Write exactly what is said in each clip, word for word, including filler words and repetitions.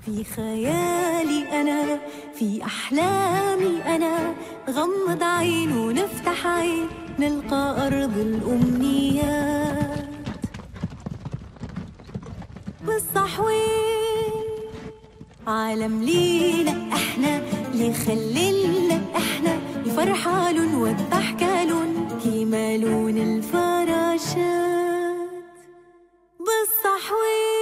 في خيالي أنا، في أحلامي أنا، غمض عين ونفتح عين نلقى أرض الأمنيات. والصحوين عالم لينا احنا، اللي خلينا احنا الفرحة لون والضحكة لون كيما لون الفراشات. بالصحوين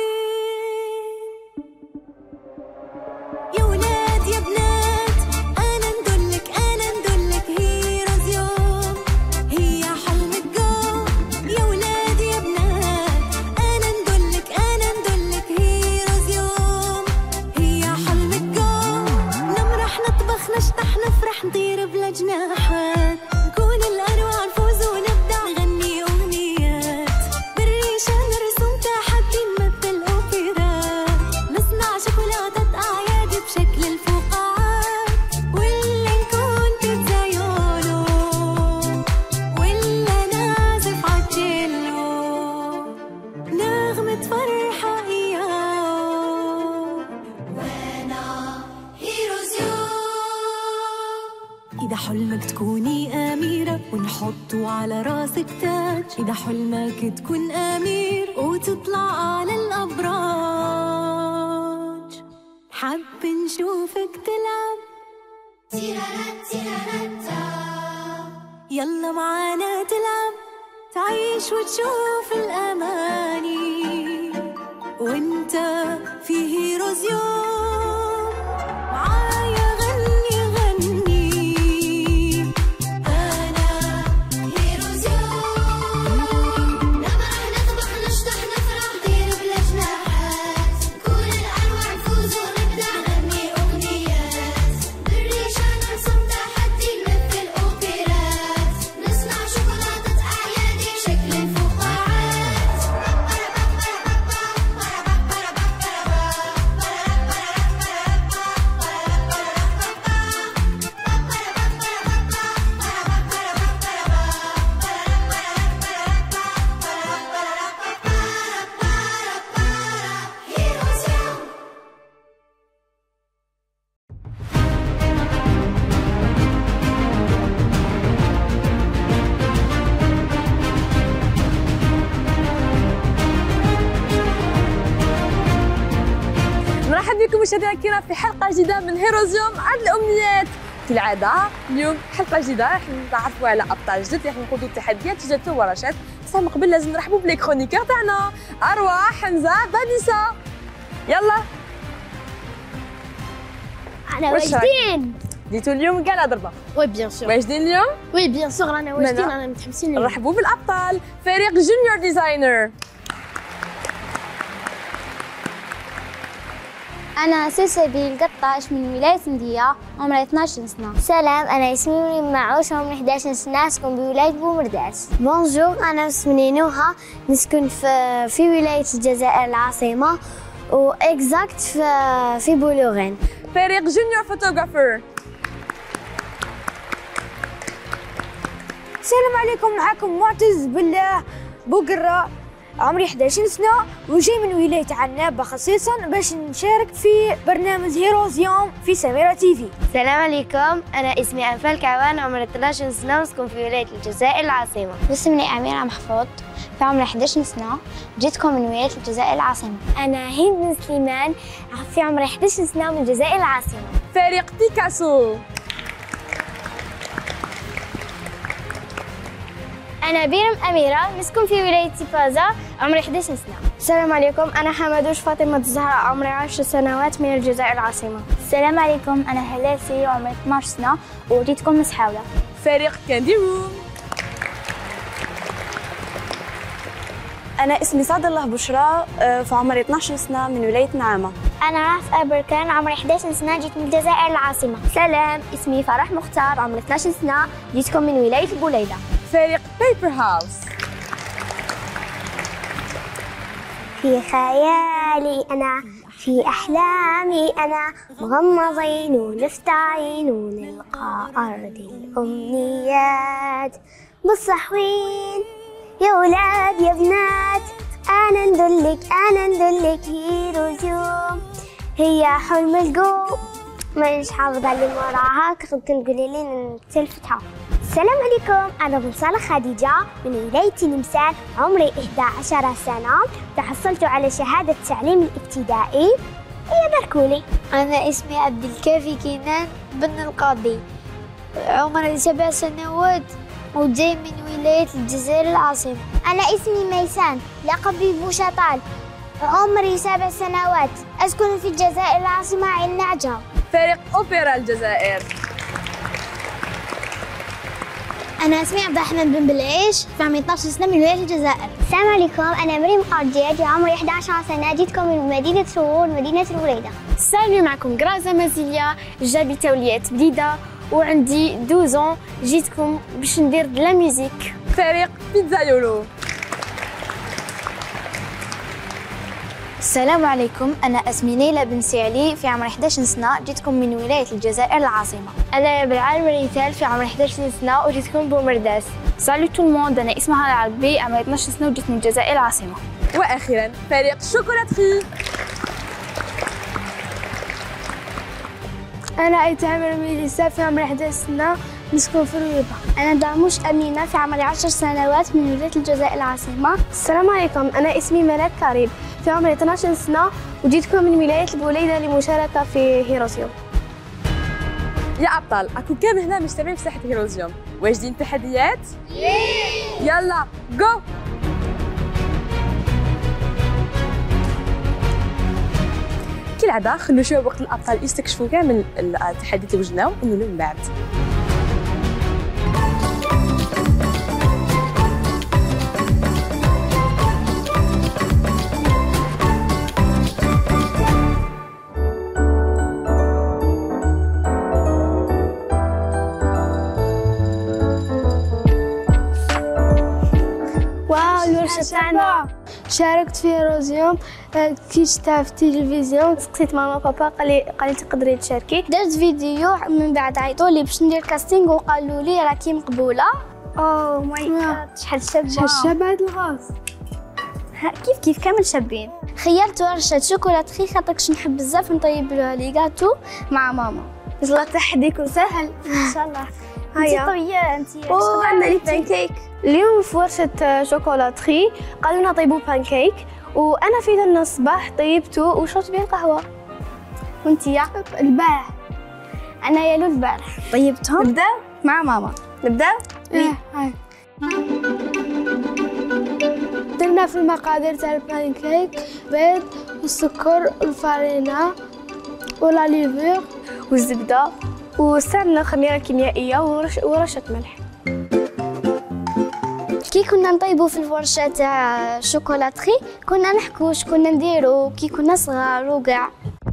يا ولاد يا بنات، انا ندلك انا ندلك هيروز يوم، هي حلمك قوم. يا ولاد يا بنات، انا ندلك انا ندلك هيروز يوم، هي حلمك قوم. نمرح نطبخ نشطح نفرح نطير بلا جناحات، نكون الأروع نفوز ونبدع نغني أغنيات. بالريشة نرسم تحدي نمثل أوبرات، نصنع شوكولاتة أعياد بشكل الفقاعات. ولا نكون بيتزا يولو، ولا نعزف عالجيلو، نغمة فرحة إياه. وانا هيروز يوم. إذا حلمك تكوني أميرة ونحطه على راسك تاج، إذا حلمك تكون أمير وتطلع على الأبراج، حب نشوفك تلعب يلا معانا تلعب، تعيش وتشوف الأماني وانت في هيروز يوم. معايا غني غني أنا هيروز يوم، نمرح نطبخ نشطح نفرح نطير بلا جناحات، نكون الأروع نفوز ونبدع نغني أغنيات. بالريشة نرسم تحدي نمثل أوبرات، نصنع شوكولاتة أعيادي بشكل الفقاعات. مرحبا بكم مشاهدينا الكرام في حلقه جديده من هيروز يوم عند الامنيات. كالعاده اليوم حلقه جديده راح نتعرفوا على ابطال جدد، راح نخوضوا التحديات جدد وورشات. بس من قبل لازم نرحبوا بلي كرونيكور تاعنا اروى، حمزه، بانيسه. يلا انا واجدين. ديتوا اليوم كاع لا ضربه. وي بيان سور. واجدين اليوم؟ وي بيان سور رانا واجدين، رانا متحمسين. نرحبوا بالابطال فريق جونيور ديزاينر. أنا سلسبيل قطاش من ولاية ندية، عمري اثناش سنة. سلام، أنا اسمي مريم معوش، عمري إحدى عشرة سنة، أسكن بولاية بومرداس. بونجور، أنا اسمي نوها، نسكن في في ولاية الجزائر العاصمة، وإكزاكت في في بولوغين. فريق جونيور فوتوغرافر. السلام عليكم، معكم معتز بالله بوقرة، عمري إحدى عشرة سنة وجاي من ولاية عنابة خصيصا باش نشارك في برنامج هيروز يوم في سميرة تيفي. السلام عليكم، أنا اسمي أنفال كعوان، عمري اثنتا عشرة سنة، ونسكن في ولاية الجزائر العاصمة. اسمي أميرة محفوظ، في عمري إحدى عشرة سنة، جيتكم من ولاية الجزائر العاصمة. أنا هند بن سليمان، في عمري إحدى عشرة سنة، من الجزائر العاصمة. فريق بيكاسو. أنا بيرم أميرة، نسكن في ولاية تيفازا، عمري إحدى عشرة سنة. السلام عليكم، أنا حمدوش فاطمة الزهراء، عمري عشر سنوات، من الجزائر العاصمة. السلام عليكم، أنا هلاسي وعمري اثناش سنة وجيتكم من سحاولة. فريق كاندي روم. أنا اسمي سعد الله بشرى، في عمري اثناش سنة، من ولاية نعامة. أنا راف أبركان، عمري إحدى عشرة سنة، جيت من الجزائر العاصمة. سلام، اسمي فرح مختار، عمري اثناش سنة، جيتكم من ولاية بوليدة. فريق بيبر هاوس. في خيالي أنا، في أحلامي أنا، مغمضين ونفتحين ونلقى أرض الأمنيات. بالصحوين يا ولاد يا بنات، أنا ندلك أنا ندلك هيروز يوم، هي حلم القو مانيش حافظة اللي وراها، كنت تقولي لي نتلفتها. السلام عليكم، أنا بن صالح خديجة من ولاية تلمسان، عمري إحدى عشرة سنة، تحصلت على شهادة التعليم الابتدائي. هي باركولي. أنا اسمي عبد الكافي كنان بن القاضي، عمري سبع سنوات وجاي من ولاية الجزائر العاصمة. أنا اسمي ميسان، لقبي بوشطال، عمري سبع سنوات، أسكن في الجزائر العاصمة عين نعجة. فريق أوبرا الجزائر. أنا اسمي عبد الرحمن بن بلعيش، في عمري اثني عشر سنة من ولاية الجزائر. السلام عليكم، أنا مريم قرديات، عمري إحدى عشرة سنة، جيتكم من مدينة سرور مدينة الوليدة. سالي، معكم غرازة مازيليا، جابت ولاية بليدة وعندي اثنا عشر، جيتكم باش ندير لا ميوزيك. فريق بيتزا يولو. السلام عليكم، أنا اسمي نيلى بن سعلي، في عمري إحدى عشر سنة، جيتكم من ولاية الجزائر العاصمة. أنا بالعالم ريتال، في عمري إحدى عشر سنة وجيتكم بومرداس. سالو تو الموند، أنا اسمها العربي، عمري اثني عشر سنة وجيت من الجزائر العاصمة. وأخيرا فريق شوكولاتري. أنا أيتام ميليسا، في عمري إحدى عشر سنة، نسكن في الرياضة. أنا داموش أمينة، في عمري عشر سنوات، من ولاية الجزائر العاصمة. السلام عليكم، أنا اسمي ملاك كريم، في عمري اثني عشر سنة وجيتكم من ولاية البوليدة للمشاركة في هيروزيوم. يا أبطال، أكو كان هنا مجتمعين في ساحة هيروزيوم، واجدين التحديات؟ يلا جو! كالعادة خلوا شوية وقت الأبطال يستكشفوا كامل التحديات اللي وجدناهم ونولوا من بعد. تاعنا شاركت في هيروزيوم، كي شفتها في التلفزيون سقسيت ماما بابا قال لي قال لي تقدري تشاركي. درت فيديو، من بعد عيطوا لي باش ندير كاستينغ وقالوا لي راكي مقبوله. اوه ماي جاد، شحال شابه شحال شابه هاد الغاز. كيف كيف كامل شابين. خيرت ورشه شوكولاتري خاطرش نحب بزاف نطيب لي غاتو مع ماما. يلا التحدي يكون سهل ان شاء الله. هيا انت طويله انت. وعندنا لي بانكيك. اليوم في ورشة شوكولاتري قالوا لنا طيبوا بانكيك، وأنا في ذا الصباح طيبته وشربت به القهوة. وانت يا البارح؟ أنا يا لو البارح طيبتهم. نبدأ مع ماما. نبدأ؟ إيه. هاي درنا في المقادير تاع البانكيك بيض والسكر والفارينة والاليفور والزبدة واستعملنا خميرة كيميائية ورش ورشة ملح. كي كنا نطيبوا في الورشة تاع شوكولاتري كنا نحكوا واش كنا نديروا كي كنا صغار وكاع.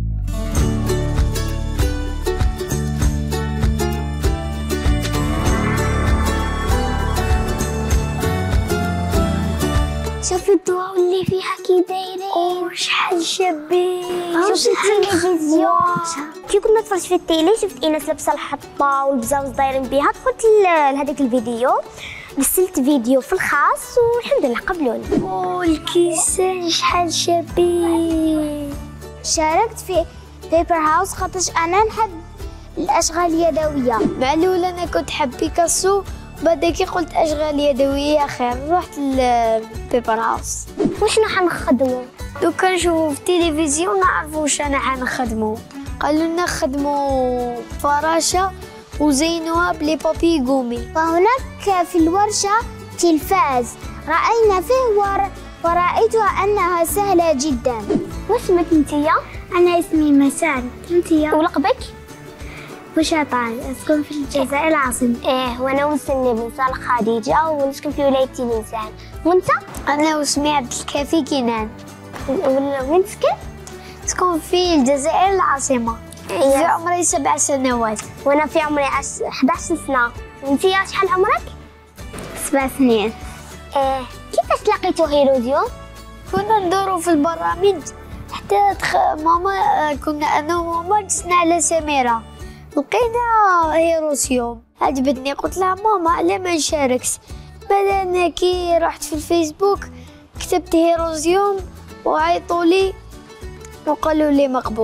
شوفي الضوء اللي فيها كي دايرين وشحال شابين. شوفي التلفزيون كي كنا نتفرج في التيلي شفت ايناس لابسه الحطه والبزاوز دايرين بها، دخلت لهذاك الفيديو رسلت فيديو في الخاص والحمد لله قبلوني. والكيسان شحال شابين. شاركت في بيبر هاوس خاطرش انا نحب الاشغال اليدويه. مع الاول انا كنت حب بيكاسو، بعد كي قلت اشغال يدويه خير رحت للبيبر هاوس. وشنو حنخدموا؟ لو كان نشوفوا في التلفزيون نعرفوا واش انا حنخدموا. قالوا لنا خدموا فراشه وزينوها بلي بابي غومي. وهناك في الورشه تلفاز راينا فيه ور... ورأيتها انها سهله جدا. واسمك انتيا؟ انا اسمي مسان. انتيا؟ ولقبك؟ بوشطال، اسكن في الجزائر العاصمة. ايه وانا وسمي بن صالح خديجة ونسكن في ولاية تلمسان. وانت؟ انا واسمي عبد الكافي كنان. وين تسكن؟ تسكن في الجزائر العاصمة. إيه. في عمري سبع سنوات. وانا في عمري احد عشر سنة. وانت يا شحال عمرك؟ سبع سنين. ايه كيفاش لقيتو هيروزيوم؟ كنا ندورو في البرامج حتى تخ... ماما كنا انا وماما جلسنا على سميرة لقينا هيروزيوم عجبتني، قلت لها ماما علاه ما نشاركش. بعد انا كي رحت في الفيسبوك كتبت هيروزيوم وعيطوا لي وقالوا لي مقبول.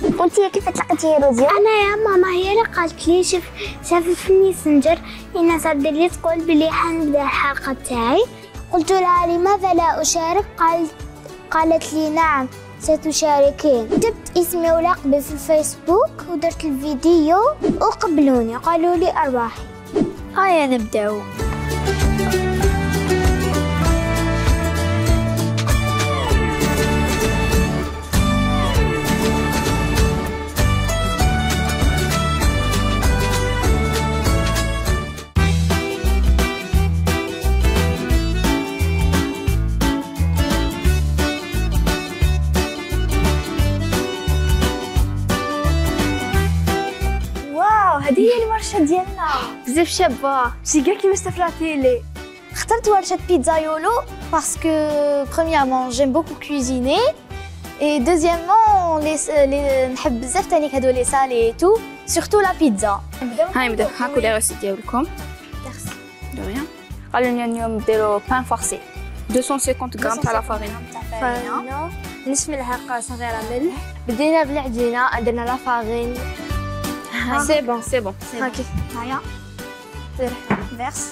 قلتي كيف تلقيتي هيروزيوم؟ انا يا ماما هي اللي قالت لي شوف شافت في الميسنجر ان صدر لي تقول بلي حنبدا الحلقه تاعي. قلت لها لماذا لا اشارك؟ قالت قالت لي نعم ستشاركين. كتبت اسمي ولقبي في الفيسبوك ودرت الفيديو وقبلوني قالوا لي ارباحي. هيا نبداو. هذه هي الورشه ديالنا بزاف شابه شي كاع كيما شفت في لا تيلي. اخترت ورشه بيتزا يولو باسكو برومييرمون جيم بوكو كوزيني اي دوزيامون لي لي نحب بزاف تاني هادو لي سالي تو سورتو لا بيتزا. هاي نبداو هاكو لي ريسيت ديالكم. ميرسي دو ريان. قالوا لنا اليوم نديرو بان فورسي مئتين وخمسين غرام تاع لا فارينه. فارينه نصف ملعقه صغيره ملح. بدينا بالعجينه درنا لا فارين. سي بون سي بون هاكي هيا دير فيرس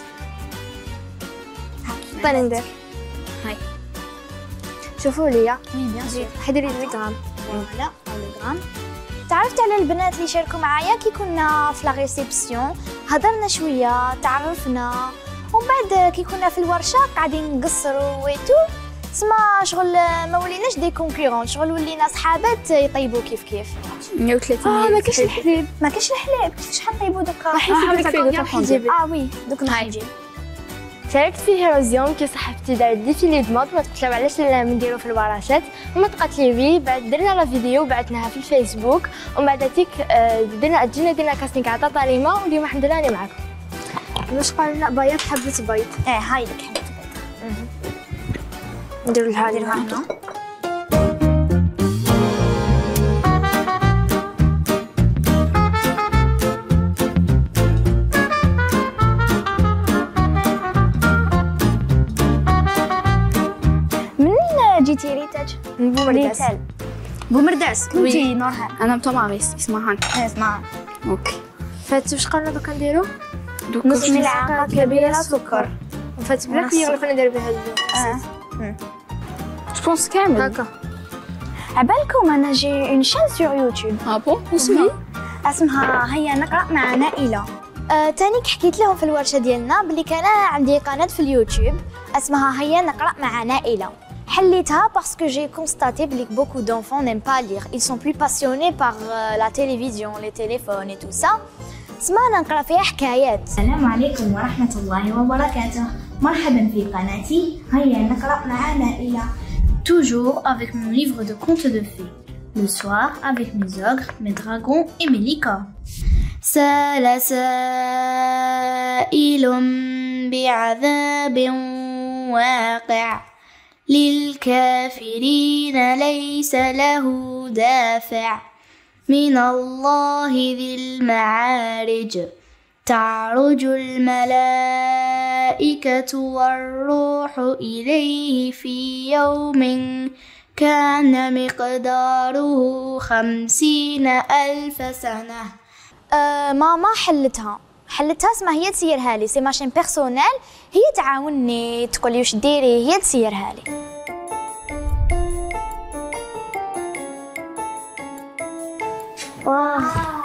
هاكي طيب ندير هاي شوفوا ليا وي بيان سور حضري لي غرام فوالا غرام. تعرفت على البنات اللي شاركوا معايا كي كنا في لا ريسبسيون هضرنا شويه تعرفنا ومن بعد كي كنا في الورشه قاعدين نقصروا ويتو سما شغل ما وليناش دي كونكورون شغل ولينا صحابات يطيبوا كيف كيف. مئة وثلاثين اه ما كاش الحليب ما كاش الحليب كيفاش حنطيبوا دوكا؟ راح يجيب لك نجيب اه وي دوك راح نجيب. شاركت في هيروزيوم كي صاحبتي دارت ديفيلي دموط ما تقتلوا علاش لا نديرو في الورشات وما تقات لي وي بعد درنا لا فيديو وبعثناها في الفيسبوك ومن بعد تيك درنا جينا درنا كاستينغ على طاليما واليوم الحمد لله راني معاكم. واش قالنا بياض حبه بيض؟ اه هاي لك حبه بيض. نديرو لها نديرها هنا. منين جيتي ريتاج؟ من بومرداس. بومرداس وي. نورهان. انا متمارس اسمها هان. اسمع اوكي فات واش قالنا دوكا نديرو؟ دوك نص ملعقه كبيره سكر. فات بلاك يغلف ندير بها اه جو بونس كامل هكا. عبالكم انا جي اون شان سور يوتيوب اه بون اسمي اسمها هيا نقرا مع نائله. آه تانيك حكيت لهم في الورشه ديالنا بلي كان عندي قناه في اليوتيوب اسمها هيا نقرا مع نائله. حليتها باسكو جي كونستاتي بلي بوكو دونفون نيم با لير ils sont plus passionnés par la télévision les téléphones et tout ça. سمعنا نقرا فيها حكايات. السلام عليكم ورحمة الله وبركاته. مرحبا في قناتي هيا نقرأ مع نائلة. Toujours avec mon livre de contes de fées. Le soir avec mes ogres, mes dragons et mes licornes. سأل سائل بعذاب واقع للكافرين ليس له دافع من الله ذي المعارج تعرج الملائكة والروح إليه في يوم كان مقداره خمسين ألف سنة. أه ماما حلتها حلتها اسمها هي تسيرها لي سي ماشين بيرسونيل هي تعاوني تقولي واش ديري هي تسيرها لي. واو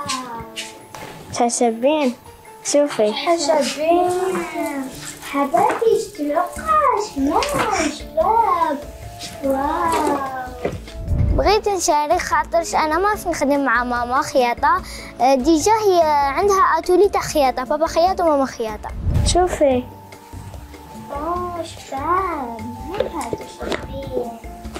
شابين شوفي شابين حبايبي شتلقاش ماما شباب. واو بغيت نشارك خاطرش انا ما في نخدم مع ماما خياطه ديجا هي عندها اتولي تاع خياطه بابا خياط وماما خياطه. شوفي اوه شباب من هادو شابين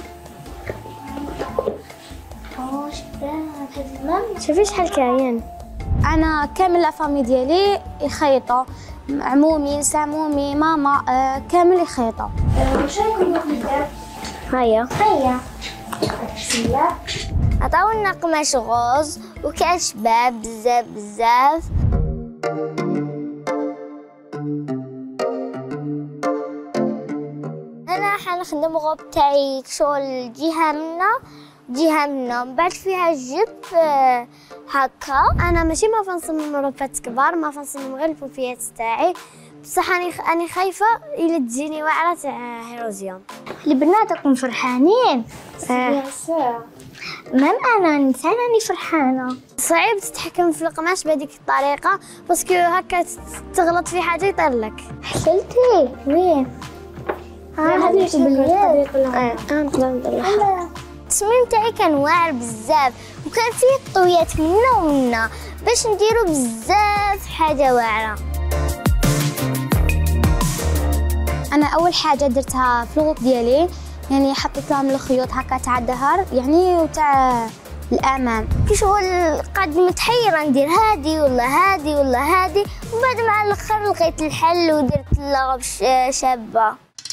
اوه شباب هذه ماما شوفي شحال كاين. انا كامل لافامي ديالي يخيطوا عمومي نسا عمومي ماما آه كامل يخيطوا. واش راكم نبدا؟ هيا هيا بسم الله. عطاونا قماش غوز وكاع شباب بزاف بزاف. انا حنخدم غوب تاعي شغل جهه منا جهه منها من بعد فيها الجب آه هكا. انا ماشي ما فنصمم ربات كبار، ما فنصمم غير البوبيات تاعي، بصح راني راني خايفه الا تجيني واعره تاع هيروزيوم. البنات راكم فرحانين؟ آه. مام انا انسان راني فرحانه. صعيب تتحكم في القماش بهذيك الطريقه باسكو هكا تغلط في حاجه يطير لك. حللتي وين؟ ها هذه باليد. اه نقدر نديرها. التصميم تاعي كان واعر بزاف وكان فيه طويات منا ومنا باش نديرو بزاف حاجه واعره. انا اول حاجه درتها في الغوط ديالي، يعني حطيت لهم الخيوط هكا تاع الظهر يعني وتاع الامام. كي شغل قاعد متحيره ندير هادي ولا هادي ولا هادي، ومن بعد مع الاخر لقيت الحل ودرت اللغب شابه.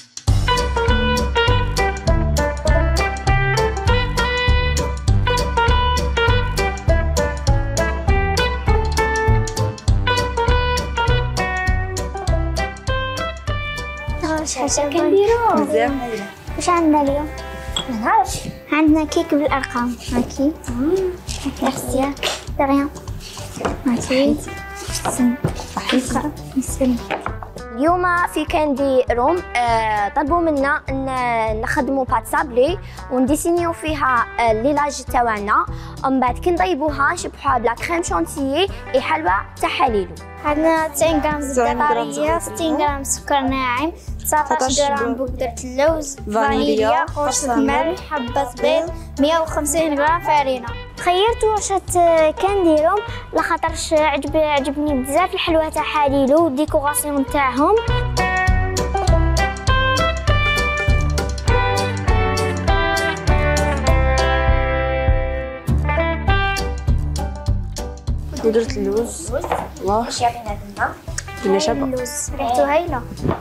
واش حاجه كنديرو بزاف. واش عندنا اليوم؟ ما نعرفش. عندنا كيك بالارقام. هاكي ميرسي دو ريان. هاكي صحيح نسلم. اليوم في كاندي روم آه طلبوا منا ان نخدموا بات سابلي ونديسينيو فيها آه ليلاج تاعنا، ومن بعد كي نطيبوها نشبحوها بلا كريم شونتيي اي حلوى تاع حليلو. عندنا تسعين غرام زبدة طرية، ستين غرام سكر ناعم، تسعطاش غرام بودرة اللوز، فانيليا، قرصة ملح، حبة بيض، مية وخمسين غرام فارينة. خيرت ورشة كاندي روم لخاطرش عجب عجبني بزاف الحلوى تاع حليلو والديكوراسيون تاعهم. بودرة اللوز. الله. اش يعطينا لنا؟ كنا شابة. اللوز ريحته هايلة.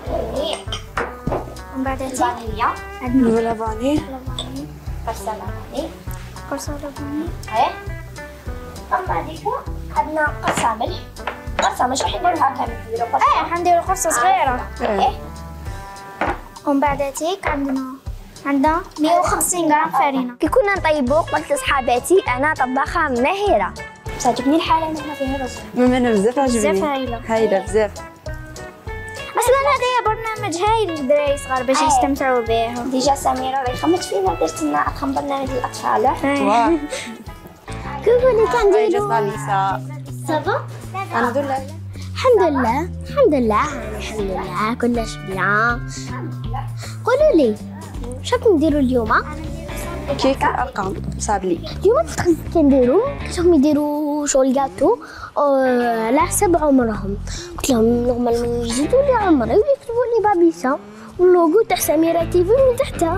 ومن بعد الفانيليا. ولا فاني. قرصة لافاني. قرصة لافاني. ايه. ومن بعديك عندنا قرصة ملح. قرصة مش راح نديروها كامل نديرو قرصة. ايه حنديرو قرصة صغيرة. ايه. ومن بعداتيك عندنا عندنا مية وخمسين غرام فارينة. كي كنا نطيبو قلت لصحاباتي انا طباخة ماهرة. تعجبني الحالة نحن فيها رزق. ماما بزاف عجبني. بزاف هايلة. هايلة بزاف. اصلا هذايا برنامج هايل للدراري الصغار باش يستمتعوا به. ديجا سميرة راهي خمت فينا درت لنا اضخم برنامج للاطفال. واه. كيف اللي هاي كنديرو؟ جات نيسا. صافا؟ الحمد لله. الحمد لله الحمد لله الحمد لله كلش بيان. قولوا لي واش راكم نديروا اليوم؟ كيك الارقام صابلي. اليوم كنديروا كتهم يديروا شغل كاطو على حسب عمرهم. قلت لهم نورمالمون يزيدوا لي عمري ويكتبوا لي بابيسا واللوغو تاع سميرة تيفي من تحتها.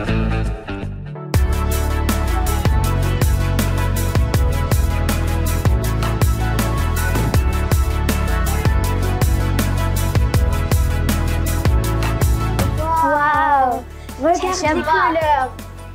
واو شابة.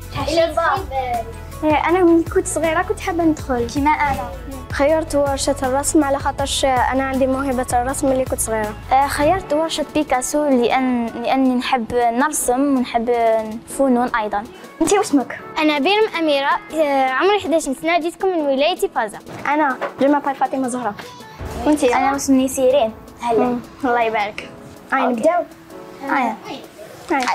انا من كنت صغيره كنت حابه ندخل كيما انا. خيرت ورشه الرسم على خاطرش انا عندي موهبه الرسم اللي كنت صغيره. خيرت ورشة بيكاسو لأن لأني نحب نرسم ونحب الفنون أيضا. انت واسمك؟ انا بيرم اميره عمري إحدى عشر سنه جيتكم من ولايه فازا. انا جمع باي فاطمه زهره. وانت؟ أنا اسمي سيرين. هلا الله يبارك. هاي نبداو. هاي هاي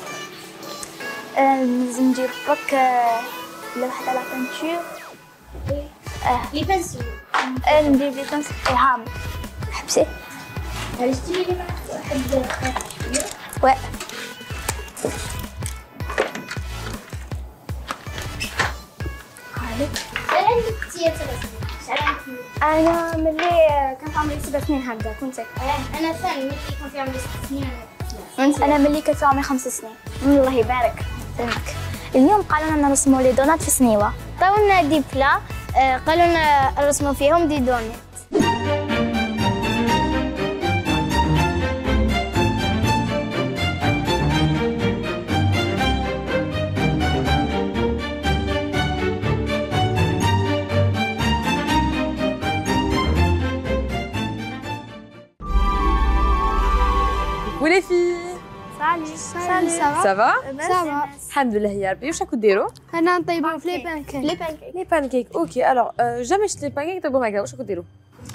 لازم نجيب برك لوحة على بانتور. لي بنسيو ندير لي بنسيو. هام حبسي. عرفتي لي ما نحب و شحال عندك كثير ترسمي؟ شحال عندك؟ انا ملي كان عمري سبع سنين هكذا كنت. انا ثاني ملي كان في عمري ست سنين. أنا ملي كنت عمري خمس سنين. الله يبارك. فهمك. اليوم قالوا لنا نرسموا لي دونات في سنيوة. عطاونا دي بلا قالوا لنا نرسموا فيهم دي دونات. ولي في سالي سافا سافا الحمد لله يا ربي. واش راكم ديروا؟ انا نطيبو في لي بانكيك لي بانكيك لي بانكيك. اوكي الوغ جامي شفت لي بانكيك طيبوهم هكا. واش راكم ديروا؟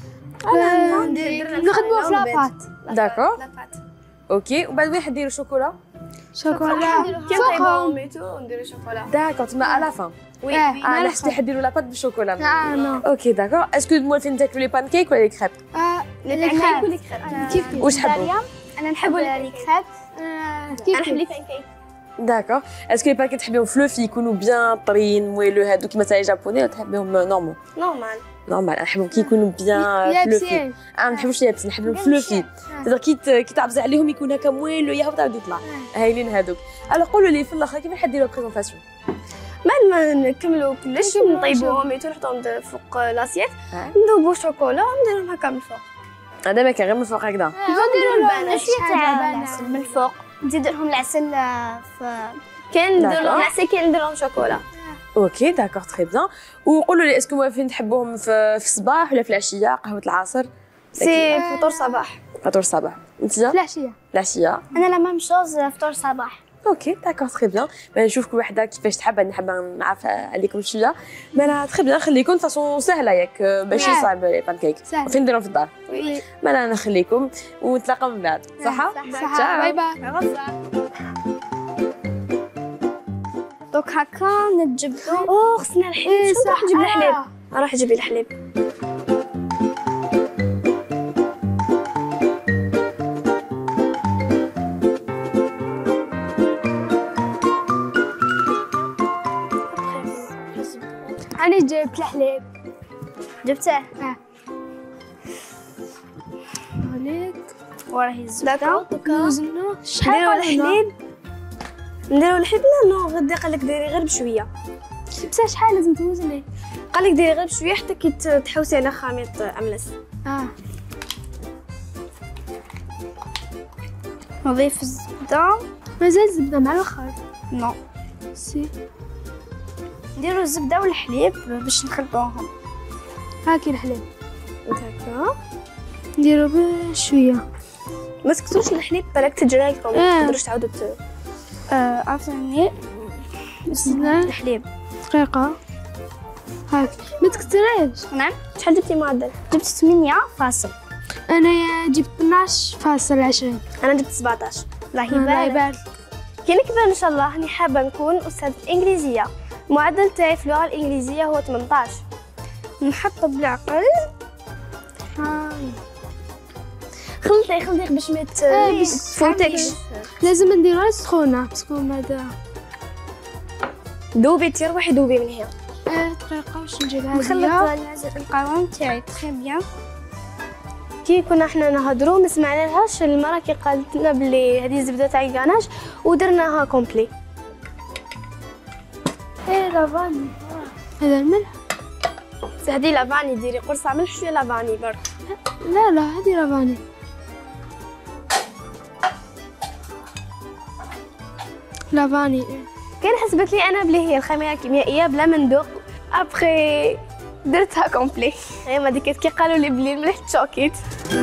نخدمو في لاباط داكور اوكي. ومن بعد وين حديروا شوكولا؟ شوكولا كي نطيبوهم ايتو نديرو شوكولا. داكور تما على فان. وي انا حسيت حديروا لاباط بالشوكولا. اه نو اوكي داكور. اسكو موالفين تاكلوا لي بانكيك ولا لي كريب؟ لي بانكيك ولي كيف كيف واش تحبوا؟ انا نحب لي كريب كيف انا نحب لي بانكيك. داكور. اسكو لي بانكيك تحبيهم فلوفي يكونوا بيان طريين مويلو هادو كيما تاع جابوني ولا تحبيهم نورمال؟ نورمال نورمال. انا نحبهم كي يكونوا بيان فلوفي. انا ما نحبوش يابسين نحبهم فلوفي. تقدر كي كي تعبزي عليهم يكون هكا مويلو يهبط يعاود يطلع. هايلين هادوك. الو قولوا لي في الاخر كيف حديروا البريزونطاسيون؟ بعد ما نكملوا كلش نطيبوهم ايتو نحطوهم فوق لاسيت نذوبوا شوكولا ونديرهم هكا من فوق. هذا ما كان غير من فوق هكذا. نديروا البانات شويه تاع العسل من الفوق نزيد لهم العسل في كاين ندير لهم عسل كاين ندير لهم شوكولا. اوكي داكور تري بيان. وقولوا لي اسكو موافقين تحبوهم في في الصباح ولا في العشيه قهوه العصر؟ سي فطور صباح. فطور الصباح. انت؟ في العشيه. العشيه. انا لا ميم شوز فطور صباح. اوكي داكور تري بيان. نشوف كل وحده كيفاش تحب. نحب نعرف عليكم شويه. مالا تري بيان خليكم فاصون سهله ياك ماشي صعب لي بانكيك. فين نديرهم في الدار؟ وي مالا نخليكم ونتلاقاو من بعد. صح؟ صح باي باي. دوك هكا نتجبدو. اوه خصنا الحليب. شنو نروح نجيب الحليب؟ نروح نجيب الحليب. انا جبت الحليب. جبته اه عليك وراه الزبده وزنو نديرو الحليب نديرو الحليب. لا نو غدي قالك ديري غير بشويه. بصح شحال لازم توزني؟ قالك ديري غير بشويه حتى كي تحوسي على خميط املس. اه نضيف الزبده. مازال الزبده مع الاخر؟ نو سي نديرو الزبده والحليب باش نخلطوهم. هاكي الحليب هكا نديرو بشويه. ما تكثروش الحليب بالك تجرى لكم ما تقدروش تعاودوا آه عفوا الحليب دقيقه هاك ما تكثريش. نعم شحال جبتي معدل؟ جبت ثمانية فاصل. انا جبت اثناش فاصل عشرين. انا جبت سبعطاش. الله يبارك. كي نكبر ان شاء الله راني حابه نكون استاذه انجليزيه. المعدل تاعي في اللغه الانجليزيه هو ثمنطاش. نحط بالعقل. خلطي خلطي باش ما تفوتكش. لازم نديروها سخونه باسكو هذا دوبي تروحي دوبي من هنا. اه دقيقه واش نجيب هذه. نخلط القوام تاعي تري بيان. كي كنا حنا نهضروا ما سمعنالهاش المراه كي قالت لنا بلي هذه الزبده تاع الكاناج ودرناها كومبلي. ايه لافاني هذا الملح. هذه لافاني ديري قرصه ملح شويه لافاني برك. لا لا هذه لافاني. لافاني كان حسبت لي انا بلي هي الخميره الكيميائيه بلا ما ندوق. ابخي درتها كومبلي. هي ما ديك كي قالوا لي بلي الملح تشوكيت.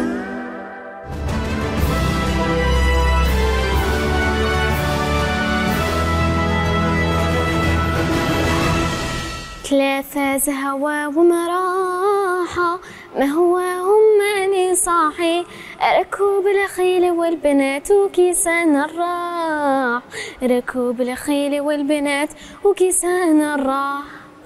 ثلاثة زهوة ومراحة ما هو هم ماني صاحي ركوب الخيل والبنات وكيسان الراح ركوب الخيل والبنات وكيسان الراح.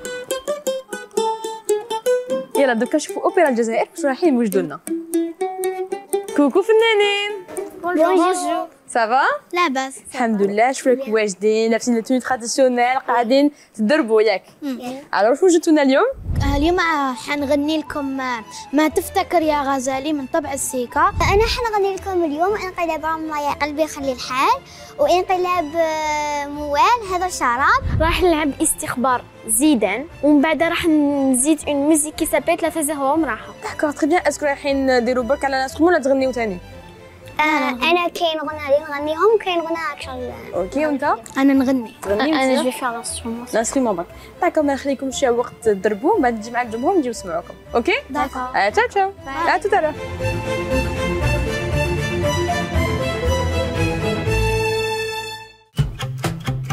يلا دوكا نشوفوا اوبرا الجزائر واش رايحين يوجدوا لنا. كوكو فنانين. بونجور. سافا؟ لاباس. الحمد لله. شوفوا لك واجدين لابسين التوني تراديسيونيل قاعدين تدربوا ياك. الو واش وجدتوا لنا اليوم؟ اليوم حنغني لكم ما تفتكر يا غزالي من طبع السيكا. انا حنغني لكم اليوم انقلاب عمر يا قلبي خلي الحال وانقلاب موال هذا شراب. راح نلعب استخبار زيدان ومن بعد راح نزيد اون ميوزيك كي سابيل ثلاثة زهوة ومراحة. داكور تري بيان. اسكو رايحين نديروا برك على ناس ولا تغنيو ثاني؟ آه انا كاين غنى اللي نغنيهم كاين غنى اكشن. اوكي وانت؟ انا نغني. انا جو في لانسترومون. لانسترومون برك. داكور ما نخليكم شويه وقت تدربوا بعد نجي مع الجمهور نجيو نسمعوكم. اوكي؟ داكور. آه تشاو تشاو. لا توتالور.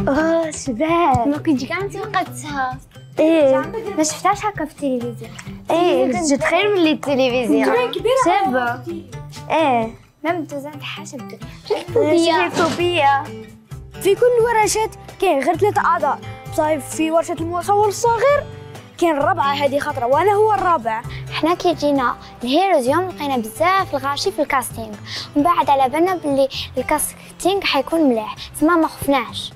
اه شباب ما كنت كاع توقعتها. ايه ما شفتهاش هكا في التلفزيون. ايه جات خير من التلفزيون شابه. ايه مام تزاد حاجه بدري. فوبيا فوبيا في كل الورشات كاين غير ثلاثة أعضاء، بصايب في ورشة المصور الصغير كاين الرابعة هذه خطرة وأنا هو الرابع. حنا كي جينا الهيروزيوم لقينا بزاف الغاشي في الكاستينغ، ومن بعد على بالنا بلي الكاستينغ حيكون مليح، تما ما خفناش.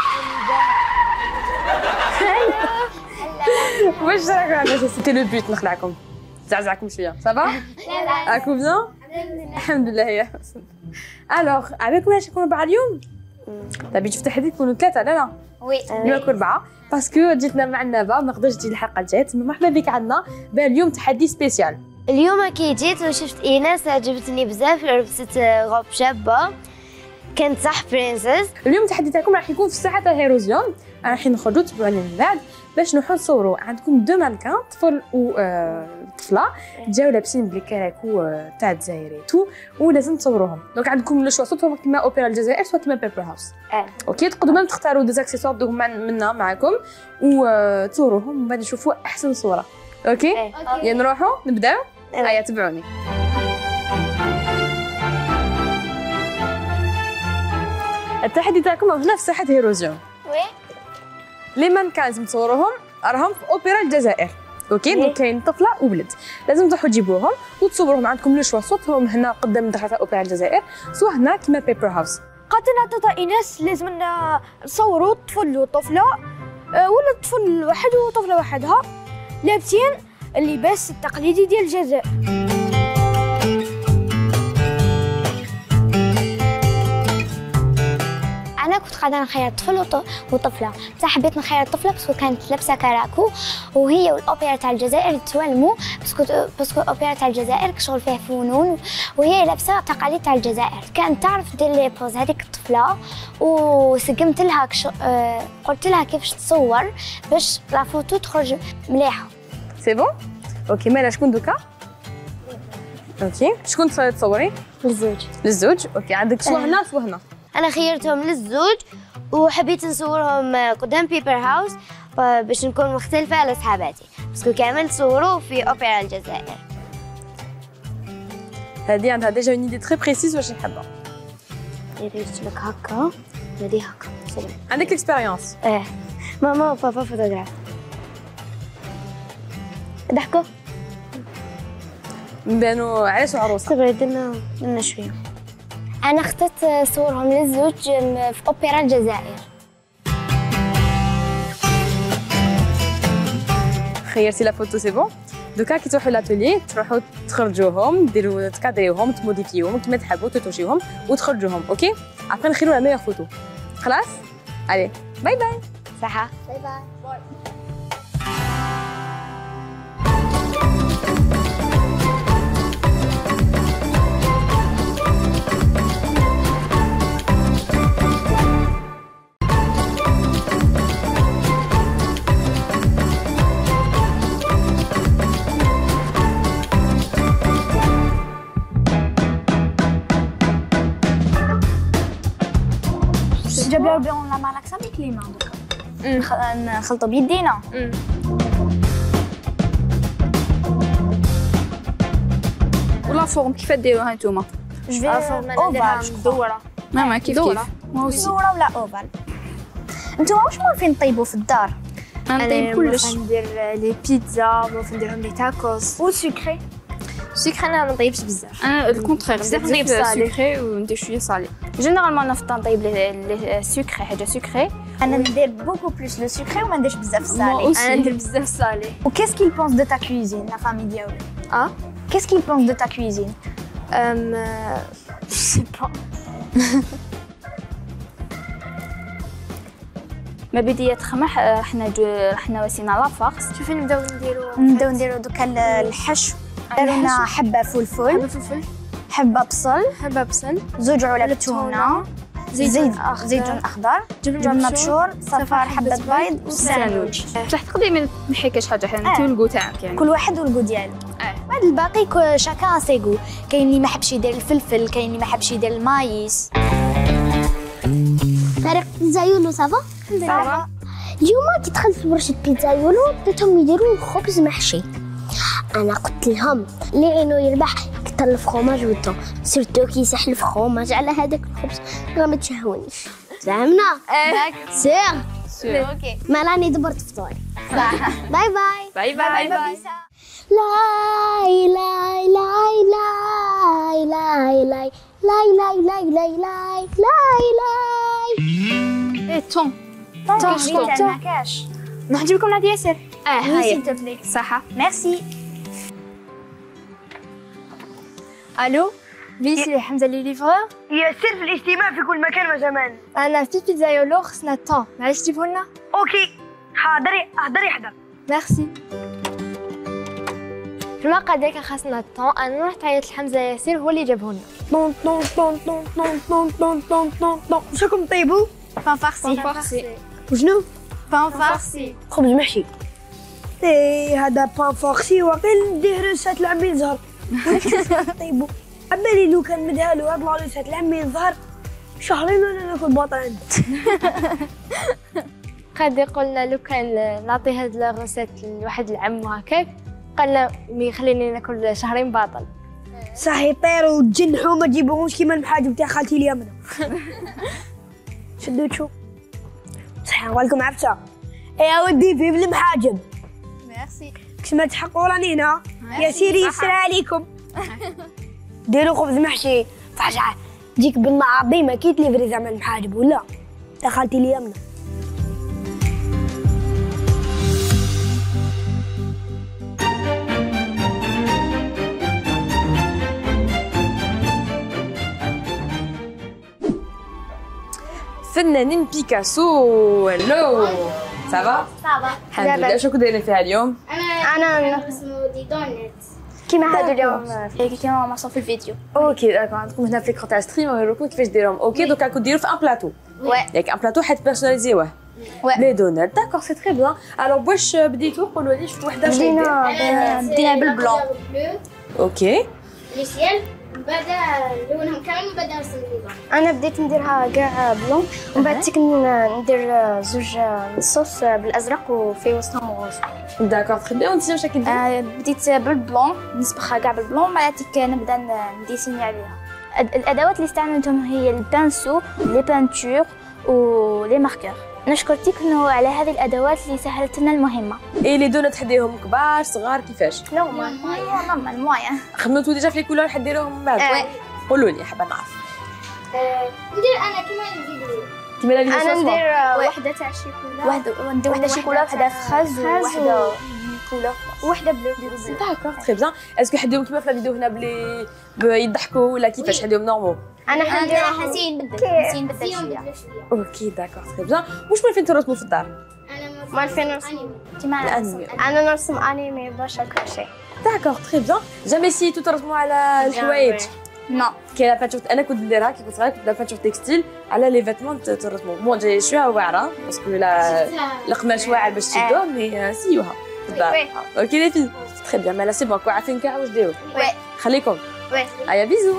واش راك علاش سيتي لو بوت نخلعكم زعزعكم شويه صافا راكم بيان الحمد لله يا حسن. الوغ عليكم واش يكونوا أربعة اليوم؟ طيب في التحدي تكونوا ثلاثه لا لا وي اليوم كون أربعة باسكو جيتنا مع النبا ما قدرتش تجي الحلقه الجايه، تما مرحبا بك عندنا بان اليوم تحدي سبيسيال. اليوم كي جيت وشفت ايناس عجبتني بزاف، لبست غوب شابه كانت صح برنسس. اليوم التحدي تاعكم راح يكون في الساحه تاع هيروزيون، راح نخرجوا تبعوني من بعد باش نروحوا نصوروا. عندكم دو مانكان طفل و آه طفله جاو لابسين بلي كراكو آه تاع الجزائري تو ولازم تصوروهم. دونك عندكم لو شوا صوتهم كيما اوبرا الجزائر سوا كيما بيبر هاوس. اه اوكي تقدروا ميم تختاروا دي زاكسيسوار دوهم منا معاكم وتصوروهم ومن بعد نشوفوا احسن صوره. اوكي اه. يا نروحوا نبداو. هيا تبعوني. التحدي تاعكم هنا في ساحه هيروزيون. وي لي مانكان لازم تصوروهم راهم في اوبرا الجزائر. اوكي دونك كاين طفله وولد لازم تروحوا تجيبوهم وتصوروهم. عندكم لو شوا صوتهم هنا قدام دخلة اوبرا الجزائر سوا هنا كيما بيبر هاوس. قاتلنا تاتا إيناس لازم نصوروا طفل وطفلة ولا طفل واحد وطفلة وحدها لابسين اللباس التقليدي ديال الجزائر. انا كنت قاعده نخير طفل وطفله، بصح حبيت نخير طفله باسكو كانت لابسه كراكو وهي والاوبرا تاع الجزائر توالموا باسكو باسكو الاوبرا تاع الجزائر كشغل فيه فنون وهي لابسه تقاليد تاع الجزائر. كانت تعرف دير لي بوز هذيك الطفله وسقمت لها كش... آه... قلت لها كيفاش تصور باش لا فوتو تخرج مليحه. سي بون اوكي مالا شكون دوكا؟ اوكي شكون تصوري؟ للزوج. للزوج اوكي عندك سوا هنا سوا هنا. انا خيرتهم للزوج وحبيت نصورهم قدام بيبر هاوس باش نكون مختلفه على صحاباتي باسكو كامل صوروا في اوبرا الجزائر. هذه عندها ديجا اون ايدي تري بريسيز واش حابه. درت لك هكا هذه هكا سلام. عندك اكسبيريونس؟ اه ماما وبابا فوتوغراف ضحكوا نبانوا علاش عروسه. صبري درنا درنا شويه. انا اخترت صورهم للزوج في اوبرا الجزائر. خيرتي لا فوتو سي بون. دوكا كي تروحوا لاتولي تروحوا تخرجوهم ديروا تكادريوهم تموديفيوهم كيما تحبوا تتوشيهم وتخرجوهم. اوكي ابخي نخيروا لا ميور فوتو. خلاص علي باي باي. صحه باي باي. جاب لي بيون لا مالاكس افيك لي مان دوكا نخلطو بيدينا. ولا فورم كيف ديروها نتوما؟ جو في اوفال دوره ماما كيف كيف دوره ولا اوفال. نتوما واش موالفين طيبوا في الدار؟ انا نطيب كلش. ندير لي بيتزا نديرهم لي تاكوس والسكري. السكر انا ما نطيبش بزاف. انا الكونترير بزاف نطيب صالي. سكري وندير شويه صالي. جينيرالمون نفضل نطيب لي سكري حاجه سكري. انا ندير بوكو بلوس لو سكري وما نديرش بزاف الصالي. انا ندير بزاف صالي. و qu'est-ce qu'il pense de ta cuisine la famille ديالو؟ اه qu'est-ce qu'il pense de ta cuisine؟ ام je sais pas. ما بديت خمح حنا حنا وسينا لافارس. شوفي نبداو نديرو نبداو نديرو دوكا الحشو. دارونا حبه فلفل حبه فلفل حبه بصل حبه بصل زوج علب تونه زيت زيتون اخضر جبنه مبشور صفار حبه بيض وساندويتش. بصح تقدري ما نحكيش حاجه حنا انت والكو تاعك يعني كل واحد والكو ديالو. بعد الباقي شاكان سيغو. كاين اللي ما حبش يدير الفلفل كاين اللي ما حبش يدير المايس. طريق زايولو صافا لله. اليوم كي دخلت لورشة بيتزايولو بداتهم يديروا خبز محشي. انا قلت لهم اللي عينو يربح كتر الفخوماج والثوم، سيرتو كي يسحل الفخوماج على هذاك الخبز راه ما تشهونيش. فهمنا؟ اه سير سير اوكي ما راني دبرت فطوري. صح. باي باي باي باي باي. لاي لاي لاي لاي لاي لاي لاي لاي لاي لاي لاي لاي. ايه تون تون تون كاش نروح نجيب لكم العاد ياسر. اه هاي صح ميرسي. الو بيسي حمزه لي ليفرور. ياسر في الاجتماع في كل مكان ما زمان. انا في بيتزايولو خصنا الطون، معليش تجيبه لنا؟ اوكي حاضري حاضري حضر. ميرسي. في الواقع ديك خاصنا الطون، انا رحت عيطت لحمزه ياسر هو اللي جابه لنا. طون طون طون طون طون طون طون طون طون طون. واش راكم طيبوا؟ بان فارسي. فارسي. وشنو؟ بان فارسي. خبز محشي. ايه هذا بان فارسي واقيلا نديه رسالة العمي زهر. طيبوا عبالي لو كان مدهالو يطلع رسالة العمي زهر شهرين وانا ناكل بطاطا. قد قلنا لو كان نعطي هاد الغوسيت لواحد العم هكاك، قالنا ما يخليني ناكل شهرين باطل. صح يطيروا وتجنحوا ما تجيبوهمش كيما المحاجب تاع خالتي اليمنى. شدوا تشوف صح نقولكم عفسه. يا ودي في بالمحاجب. ميرسي. كش ما تحقوا راني هنا. يا سيري يسر عليكم. ديروا خبز محشي فحشة تجيك بالله عظيمه كي تليفري زعما المحاجب ولا تاع خالتي اليمنى. فنانين بيكاسو. لو سافا صافا الحمد لله. شنو كنتوا دايرين فيها اليوم؟ انا اسمه دي دونيت كيما هادو اليوم كيما ما في الفيديو. اوكي داكور. عندكم هنا في ليكرون تاع ستريم نوريكم كيفاش ديرهم. اوكي دوكا راكم ديروا في ان بلاطو. وي ياك ان بلاطو حيت بيرسوناليزيوه. وي لي دونات داكور سي تري بيان. الوغ واش بديتو قولوا لي شفتوا وحده بدينا بدينا بالبلون. اوكي لي سيال بعدا لونهم كامل وبعدا نرسم الليفر. انا بديت نديرها كاع بلون ومن بعد تيك ندير زوج صوص بالازرق وفي وسطهم غوز. داكور تري بيان. وانت واش راكي دير؟ بديت بالبلون نسبخها كاع بالبلون بعد تيك نبدا نديسيني عليها. الادوات اللي استعملتهم هي البانسو لي بانتور ولي ماركور. نشكر تيك انه على هذه الادوات اللي سهلت لنا المهمه. اي لي دونات حديهم كبار صغار كيفاش؟ نورمال نورمال موين. خدمتوا ديجا في لي كولور حديروهم من بعد؟ وي. قولوا لي حابه نعرف. ندير انا كيما الفيديو. كيما لا فيديو انا صوص. ندير وحده تاع الشيكولا، واحده ندير وحده شيكولا وحده فخاز ووحده كولور وحده بلو. داكور تري بيان. اسكو حديهم كيما في لا فيديو هنا بلي يضحكوا ولا كيفاش حديهم نورمال؟ انا حنديرهم حسين بدل حسين بدل شويه. اوكي داكور تري بيان. واش مالفين ترسموا في الدار؟ انا ما فين نرسم. الانمي. انا نرسم انمي باش هكا شيء. داكور تري بيان. جامي سيتو ترسموا على الحوايج؟ نو كاين لابانتور انا كنت نديرها كي كنت صغير، كنت لابانتور تكستيل على لي فيتمون ترسموا. بون جاي شويه واعره باسكو لا القماش واعر باش تشدوه مي سيوها في الدار. اوكي لي في تري بيان. مالا سي بون كوا عارفين كاع واش ديروا. وي خليكم. وي ايا بيزو.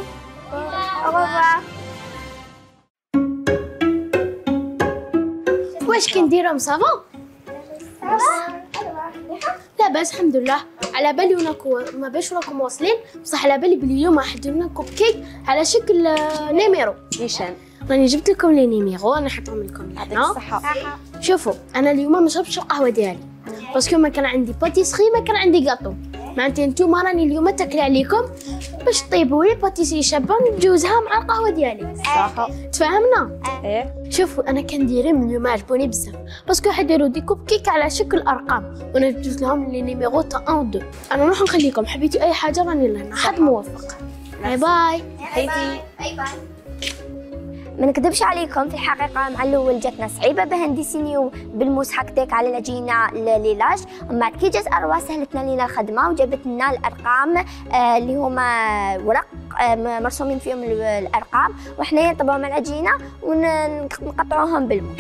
واش كنديرهم صافا؟ لاباس الحمد لله. على بالي وناكو ما باش راكم واصلين بصح على بالي بلي اليوم راح ندير لنا كوب كيك على شكل نيميرو. نيشان راني جبت لكم لي نيميرو انا نحطهم لكم هنا. شوفوا انا اليوم ما شربتش القهوه ديالي باسكو ما كان عندي باتيسري ما كان عندي غاطو. معناتها نتوما راني اليوم تاكلي عليكم باش طيبوا لي باتيسري شابه نجوزها مع القهوه ديالي. صح تفاهمنا؟ ايه شوفوا انا كنديرهم اليوم عجبوني بزاف باسكو حيديروا دي كوب كيك على شكل ارقام وانا جبت لهم لي نيميرو تاع واحد و اثنين. انا نروح نخليكم حبيتوا اي حاجه راني لهنا. حد موفق. باي باي. باي باي. ما نكذبش عليكم في الحقيقه مع الاول جاتنا صعيبه باه نديسينيو بالموس هكذاك على العجينه ليلاج، ومن بعد كي جات اروى سهلتنا لينا الخدمه وجابت لنا الارقام آه اللي هما ورق آه مرسومين فيهم الارقام وحنايا نطبعوهم على العجينه ونقطعوهم بالموس.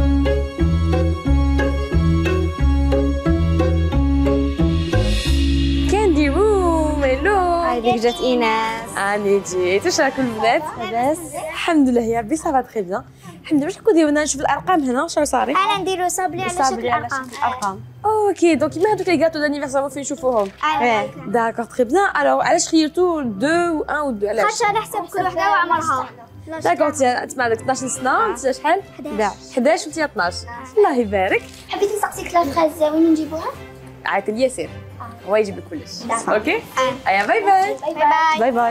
كاندي روم. هلو هذيك جات ايناس. اني جيت. واش راكم البنات؟ لاباس الحمد لله يا ربي. صافا تري بيان. حمدي واش نكون ديالنا نشوف الارقام هنا واش راه صاري. انا نديرو صابلي على شكل الارقام. الارقام اوكي دونك كيما هذوك لي غاتو دانيفرسير فين نشوفوهم. اه داكور تري بيان. الوغ علاش خيرتو اثنين و واحد و اثنين علاش؟ خاطر على حسب كل وحده وعمرها. داكور تسمع لك اثناش سنه انت شحال؟ احداش وانت اثناش. الله يبارك. حبيت نسقسيك لا فريز وين نجيبوها؟ عيط لي ياسر هو يجيب لك كلش. اوكي ايا باي باي باي باي.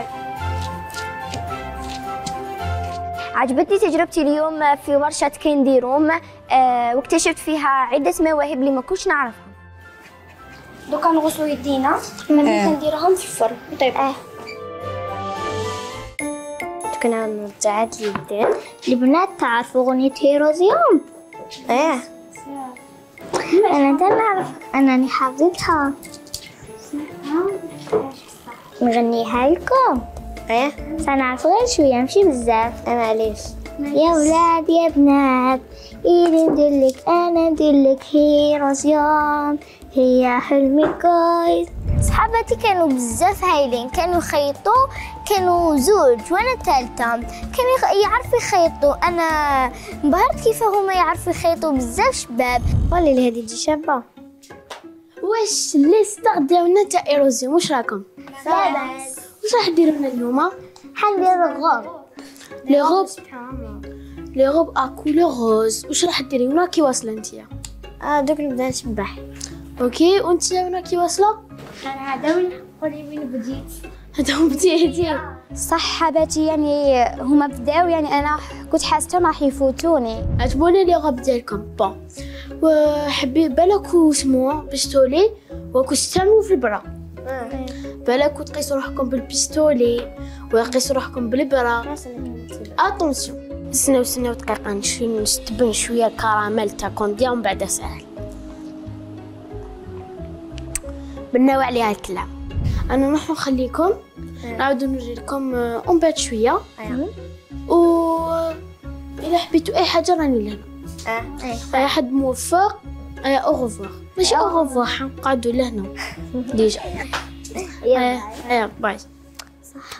عجبتني تجربتي اليوم في ورشة كيندي روم آه واكتشفت فيها عدة مواهب اللي ما كنتش نعرفها. دوكا نغسلو يدينا ملي كنديرهم في الفرن. طيب اه كنا مرتعات جدا. البنات تعرفوا أغنية هيروزيوم؟ ايه أنا دا نعرف أنني حافظتها نغنيها لكم. ايه سنعرف غير شوية ماشي بزاف. انا علاش؟ يا ولاد يا بنات إيدي نديرلك أنا نديرلك هيروزيوم هي حلمي كويس. صحاباتي كانوا بزاف هايلين، كانوا يخيطوا، كانوا زوج وانا الثالثه، كانوا يعرفوا يخيطوا. انا انبهرت كيف هما يعرفوا يخيطوا بزاف شباب. قولي لي هذه تجي شابه. واش لي ستار ديالنا تاع ايروزيوم واش راكم؟ لاباس. واش راح ديروا لنا اليوم؟ حنديرو غوب لي غوب لي غوب ا كولور روز. واش راح ديري ولا كي واصله نتيا؟ اه دوك نبدا نشبح. اوكي وانتيا ولا كي واصله؟ انا هذا وين قولي وين بديت. هذا هو بديتي. صح حباتي يعني هما بداو يعني انا كنت حاسه راح يفوتوني. عجبوني لي غوب ديالكم بون وحبي بالك سموع بيستولي وكستعملوا في البرا. بالك تقيسوا روحكم بالبيستولي ويقيسوا روحكم بالبرا. اتونسيون استناو استناو دقيقه نشوي نستبن شويه الكراميل تاع كونديا ومن بعد ساهل بناو عليها الكلام. انا نروح نخليكم نعاودو نوري لكم اون بعد شويه. و الا حبيتوا اي حاجه راني لهنا. اه اي حد موفق اي اوغفوار ماشي اوغفوار قعدوا لهنا ديجا. يلا ايه باي. صح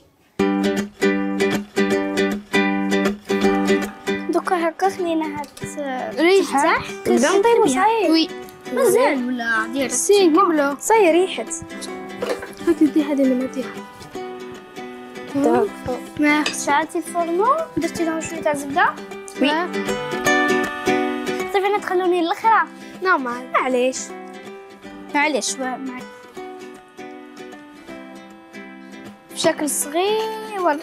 دوكا هكا خلينا هاد ريحه نبداو نطيبو صاير. وي مازال ولا دير سي نكملو صاير ريحت. هاكي دي هذه من هذه. ما شعلتي الفرن درتي لهم شويه تاع زبده. وي طيب انا تخلوني الاخرى نورمال. معليش معليش بشكل صغير.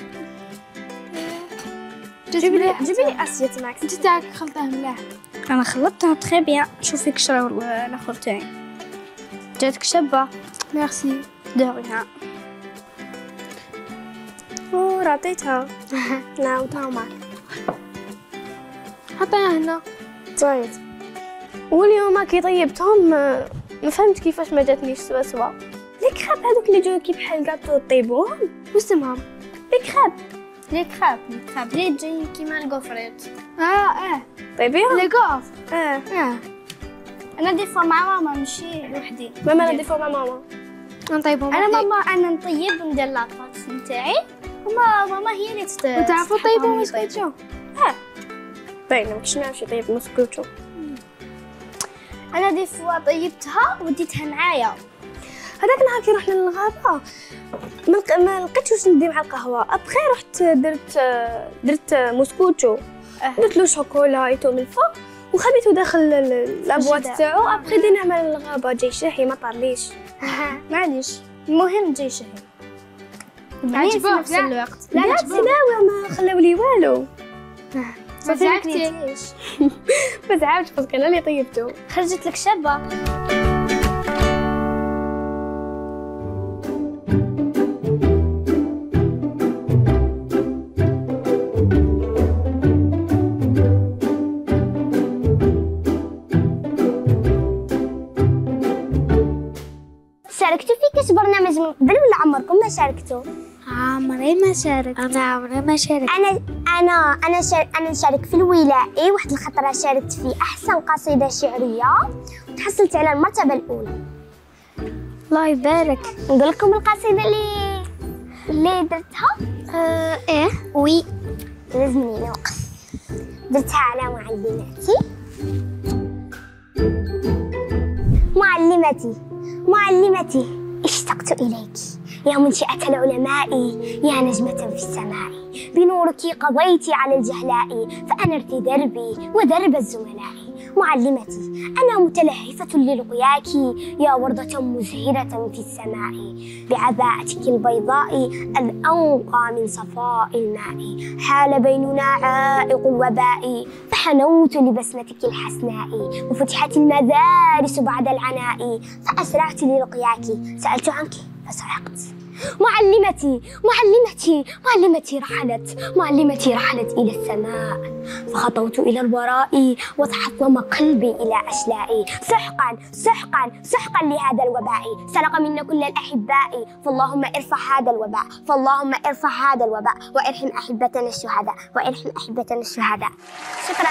جيبي لي جيبي لي اسيت معك. انت تاعك خلطها ملاح. انا خلطتها تري بيان. شوفي كشره الاخر تاعي جاتك شابه. ميرسي. دوريها ورعطيتها. نعاودها معك. حطيها هنا. طيب واليوم كي طيبتهم ما فهمت كيفاش ما جاتنيش سوا سوا. لي كراب هذوك اللي جاو كي بحال كاطو طيبوهم واش اسمهم؟ لي كراب. لي كراب لي كراب لي جايين كيما الكوفريت. اه اه طيبيهم لي كوف. اه اه انا دي فوا مع ماما ماشي وحدي. ماما انا دي فوا مع ماما نطيبهم. انا ماما انا نطيب وندير لاطاط نتاعي وما ماما هي اللي تست. وتعرفوا طيبوا موسكوتشو؟ اه باين ما كنتش نعرف يطيب موسكوتشو. انا دي فوا طيبتها وديتها معايا. هذاك النهار كي رحنا للغابه ما لقيتش واش ندي مع القهوه. ابخي رحت درت درت موسكوتشو. درت له شوكولا ايتو من الفوق وخبيته داخل لابواط تاعو. ابخي دينا مع الغابه جاي شاحي ما طارليش. معليش المهم جاي شاحي. عجبوك في نفس الوقت. لا لا سلاوه ما خلاو لي والو. ما زعقتي. ما زعقتش باسكو انا اللي طيبته. خرجت لك شابه. شاركتوا في كاس برنامج من قبل ولا عمركم ما شاركتوا؟ عمري ما شاركت. انا عمري ما شاركت. انا انا انا شار... انا نشارك في الولائي. واحد الخطره شاركت في احسن قصيده شعريه وتحصلت على المرتبه الاولى. الله يبارك. نقول لكم القصيده اللي اللي درتها. آه ايه وي لازمني نوقف. درتها على معلماتي. معلمتي معلمتي اشتقت إليك يا منشئة العلماء يا نجمة في السماء، بنورك قضيت على الجهلاء فأنرت دربي ودرب الزملاء. معلمتي أنا متلهفة للقياك يا وردة مزهرة في السماء، بعباءتك البيضاء الأنقى من صفاء الماء، حال بيننا عائق الوباء فحنوت لبسمتك الحسناء، وفتحت المدارس بعد العناء فأسرعت للقياك، سألت عنك فسرقت. معلمتي معلمتي معلمتي رحلت معلمتي رحلت إلى السماء، فخطوت إلى الوراء وتحطم قلبي إلى أشلائي. سحقا سحقا سحقا لهذا الوباء، سرق منا كل الأحباء، فاللهم ارفع هذا الوباء، فاللهم ارفع هذا الوباء، وارحم أحبتنا الشهداء، وارحم أحبتنا الشهداء. شكرا.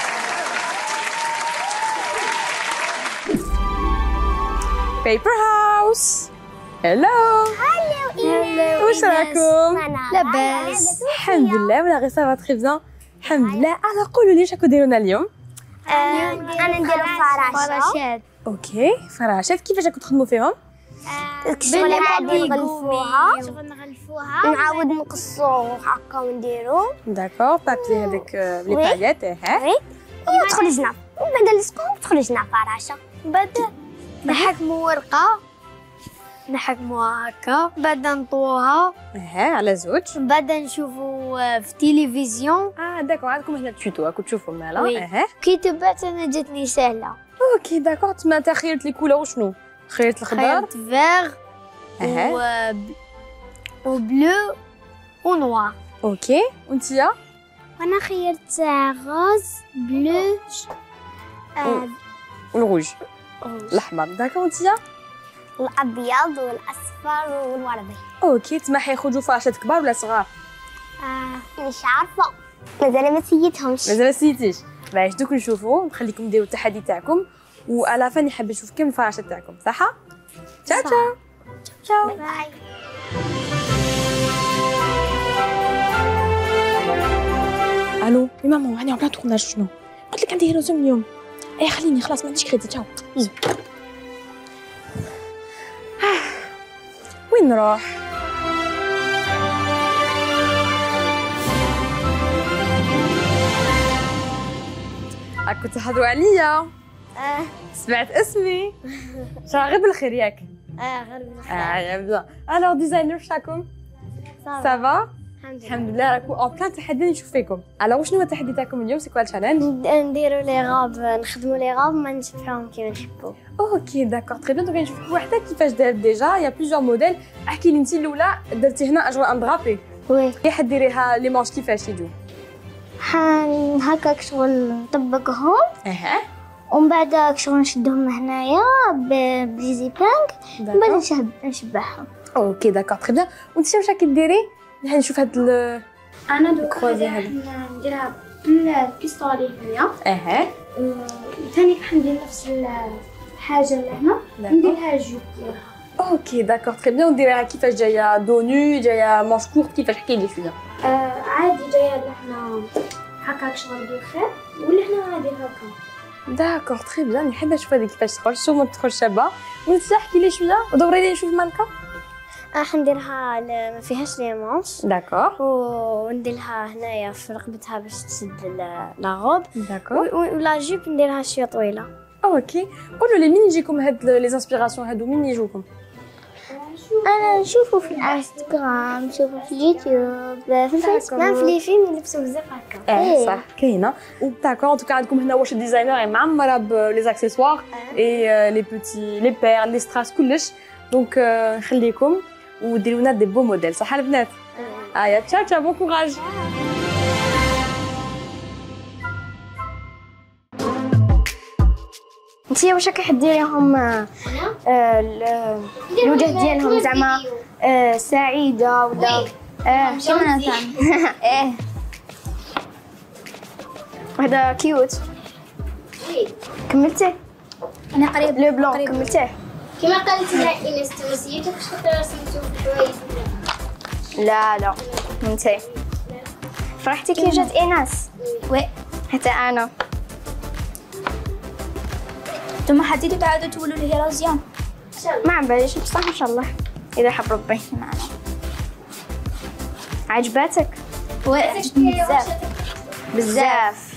بيبر هاوس. هلو هلو واش راكم؟ لاباس الحمد لله. ولا غير سافا تري بيان الحمد لله. انا قولوا لي شكون ديرونا اليوم؟ انا نديرو فراشات. اوكي فراشات. كيفاش راكم تخدموا فيهم؟ شغل نغلفوها شغل نغلفوها ونعاود نقصوه هكا ونديرو داكور بابي هذاك لي بايات اها وتخرجنا وبعد نلصقوه وتخرجنا فراشه. بعد نحكموا ورقه نحكموها هكا، بعد نطوها اها على زوج، بعد نشوفوا في التلفزيون. اه داكور عندكم هنا التوتو راكم تشوفوا مالا. اها كي تبعت انا جاتني سهله. اوكي داكور. تما انت خيرت لي كولور وشنو؟ خيرت الخضر خيرت فيغ و و بلو و نوار. اوكي وانتيا؟ وانا خيرت غوز بلو والروج الاحمر. داكور وانتيا؟ الابيض والاصفر والوردي. اوكي تما حيخرجوا فراشات كبار ولا صغار؟ آه مش عارفه مازال ما سيتهمش. مازال ما سيتيش. باش دوك نشوفوا نخليكم ديروا التحدي تاعكم وعلى فاني حاب نشوف كم الفراشات تاعكم. صح؟ تشاو تشاو تشاو باي. الو يا ماما هاني عبالها تخرجنا شنو؟ قلت لك عندي هيروزوم اليوم. اي خليني خلاص ما عنديش كريدي. تشاو بيزو. وين نروح؟ راكم تحضروا عليا؟ اه سمعت اسمي؟ شا غير بالخير ياك؟ اه غير بالخير. اه يا بزاف. الو ديزاينر شاكم؟ سافا؟ الحمد لله. راكم اون بلان تحدي نشوف فيكم. الو شنو هو التحدي تاعكم اليوم؟ سي كوا التشالنج؟ نديرو لي غاب نخدمو لي غاب ما نشوفهم كيما نحبو. اوكي داكور تري بيان. دوك نشوف وحده كيفاش دارت ديجا. يا بليزيور موديل. احكي لي انت الاولى درتي هنا اجر اندرابي. وي كي حديريها لي مانش كيفاش يجوا؟ حن هكاك شغل نطبقهم اها ومن بعد شغل نشدهم هنايا بليزي بانك ومن بعد نشهب نشبعهم. اوكي داكور تري بيان. وانت واش راكي ديري؟ نحن نشوف هاد ال انا دوك نديرها بالبيستولي هنايا. اها ثاني راح ندير نفس الحاجه اللي هنا نديرها جوب ديالها. اوكي داكور تري بيان. وديريها كيفاش جايه دونو جايه مانش كورت كيفاش؟ احكي لي شويه. آه عادي جايه لهنا هكاك شغل بالخير ولا هنا عادي هكا. داكور تري بيان. نحب نشوف هذيك كيفاش تخرج شو ما تدخل شابه. وانت احكي لي شويه ودوري لي نشوف مالكا. راح نديرها ما فيهاش لي مانش. داكور. ونديرها هنايا في رقبتها باش تسد لا غوب. داكور. ولا جيب نديرها شويه طويله. اوكي قولوا لي منين يجيكم هاد لي انسبيراسيون هادو؟ منين يجوكم؟ انا نشوفو في الانستغرام نشوفو في اليوتيوب في الفيسبوك في لي فيلم يلبسوا بزاف هكا. اه صح كاينه. داكور انتو عندكم هنا واش الديزاينر معمره بلي زاكسيسوار اي لي بوتي لي بير لي ستراس كلش. دونك نخليكم وديروا لنا دي بو موديل. صح البنات؟ اه يا تشاو تشاو بون كوراج. انتي واش راكي حديريهم الوجه ديالهم زعما سعيده ولا اه كيما انا اه هذا كيوت. كملتي؟ انا قريب لو بلون كملتيه؟ كما قالت لنا ايناس توسيتو باش خاطر رسمتو في الحوايج. لا لا انتي فرحتي كي جات ايناس؟ وي حتى انا. نتوما حديتوا تعاودوا تولوا الهيروزيوم؟ ما عم باليش بصح ان شاء الله اذا حب ربي معنا. عجباتك؟ وي عجبتني بزاف بزاف.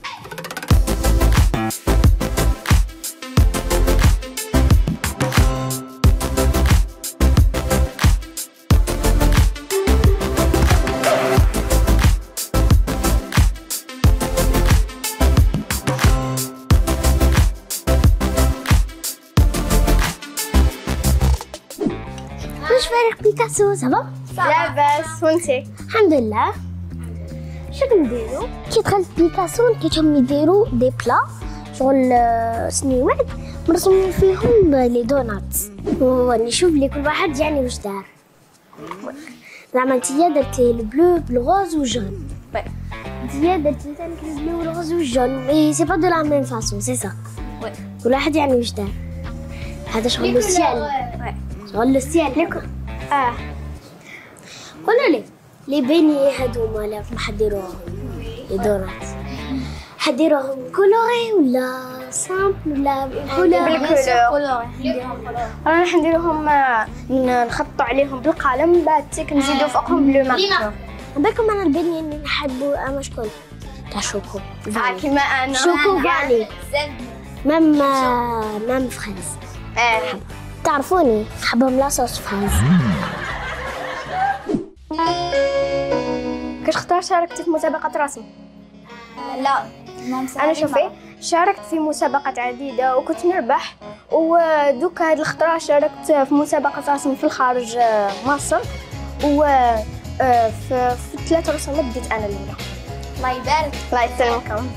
واش فريق بيكاسو صافا؟ لاباس وانتي؟ الحمد لله. شنو نديرو؟ كي دخلت بيكاسو لقيتهم يديروا دي بلا شغل سنيوات مرسومين فيهم لي دونات، ونشوف لي كل واحد يعني واش دار. زعما نتيا درتي البلو بالغوز والجون، نتيا درتي ثاني البلو والغوز والجون، مي سي با دو لا ميم فاسون سي سا. كل واحد يعني واش دار. هذا شغل لو سيال، شغل لو سيال. اه قولوا لي لي بيني هادوما لا حديروهم لي دونات، حديروهم كولوري ولا سامبل ولا كولور؟ بالكولور. رانا راح نديروهم نخطوا عليهم بالقلم بعد تيك نزيدوا فوقهم بلو ماركر. بالكم انا البنيه اللي نحبوا اما شكون تاع شوكو اه كيما انا شوكو فاني مام مام فريز. اه تعرفوني نحبهم لاصوص فريز. كاش اختار شاركتي في مسابقة رسم؟ لا انا شوفي شاركت في مسابقات عديدة وكنت نربح، ودوك هاد الخطرة شاركت في مسابقة رسم في الخارج مصر، و في ثلاث رسومات بديت انا الاولى. الله يبارك. الله يسلمكم.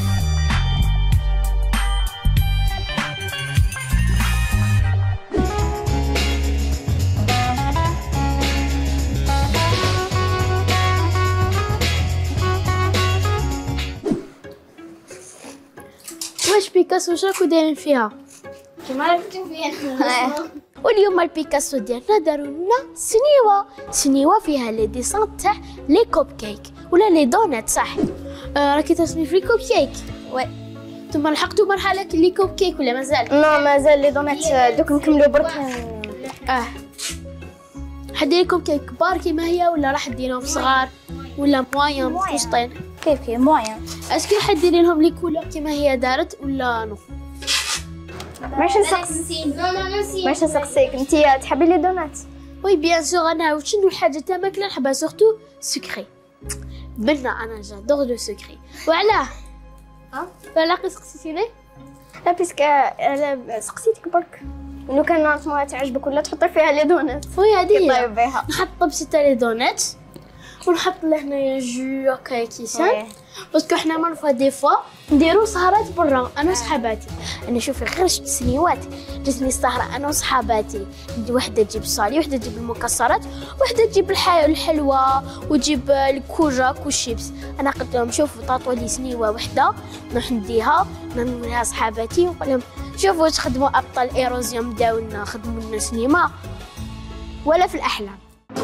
واش بيكاسو واش راكو دايرين فيها؟ كيما راكو فيها. واليوم البيكاسو ديالنا داروا لنا سنيوه سنيوه فيها لي ديسان تاع لي كوب كيك ولا لي دونات صح. آه راكي ترسمي في كوب كيك؟ وي. ثم لحقتوا مرحله لي كوب كيك ولا مازال؟ نو مازال لي دونات دوك نكملوا برك. اه حديري كوب كيك كبار كيما هي ولا راح ديرهم صغار ولا موين وسطين؟ كيف كيف موين. اسكو حديري لهم لي كولور كيما هي دارت ولا نو؟ باش نسقسيك باش نسقسيك انتي تحبي لي دونات؟ وي بيان سور. انا شنو الحاجه تاع ماكله نحبها سورتو سكري. بلنا انا جادور لو سكري. وعلاه؟ ها؟ علاش سقسيتيني؟ لا بيسك انا سقسيتك برك لو كان نعرف ما تعجبك ولا تحطي فيها لي دونات. وي هذه هي. طيب بها نحط طبسه تاع لي دونات ونحط له هنايا جو هكا كيسان، باسكو حنا معروفه دي فوا نديرو سهرات برا انا وصحاباتي. انا شوفي غير شفت سنيوات جاتني السهره انا وصحاباتي، وحده تجيب الصالي وحده تجيب المكسرات وحده تجيب الحلوى وتجيب الكوجاك والشيبس. انا قلت لهم شوفوا طاطوا لي سنيوه وحده نروح نديها نوريها صحاباتي ونقول لهم شوفوا واش خدموا ابطال ايروزيوم داولنا خدموا لنا سينما ولا في الاحلام.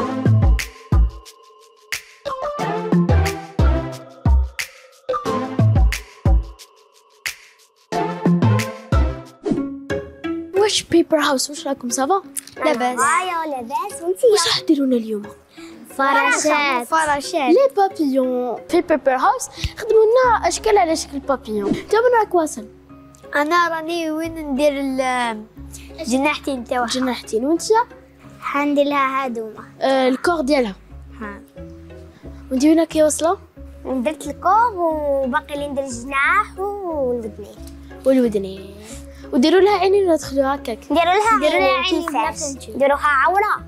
واش بيبر هاوس واش راكم صافا؟ لاباس. ايوا لاباس. وانتي واش راح ديروا لنا اليوم؟ فراشات. فراشات لي بابيون في بيبر هاوس خدموا لنا اشكال على شكل بابيون. انت من راك واصل؟ انا راني وين ندير الجناحتين تاعها. جناحتين. وانت؟ حندير لها هادوما. آه الكور ديالها. ها. وانت وين راكي واصله؟ درت الكور وباقي لي ندير الجناح والودنين. والودنين. وديروا لها عينين ولا تخلوها هكاك؟ نديروا لها نديروا لها عينين كيفاش؟ نديروها عوره.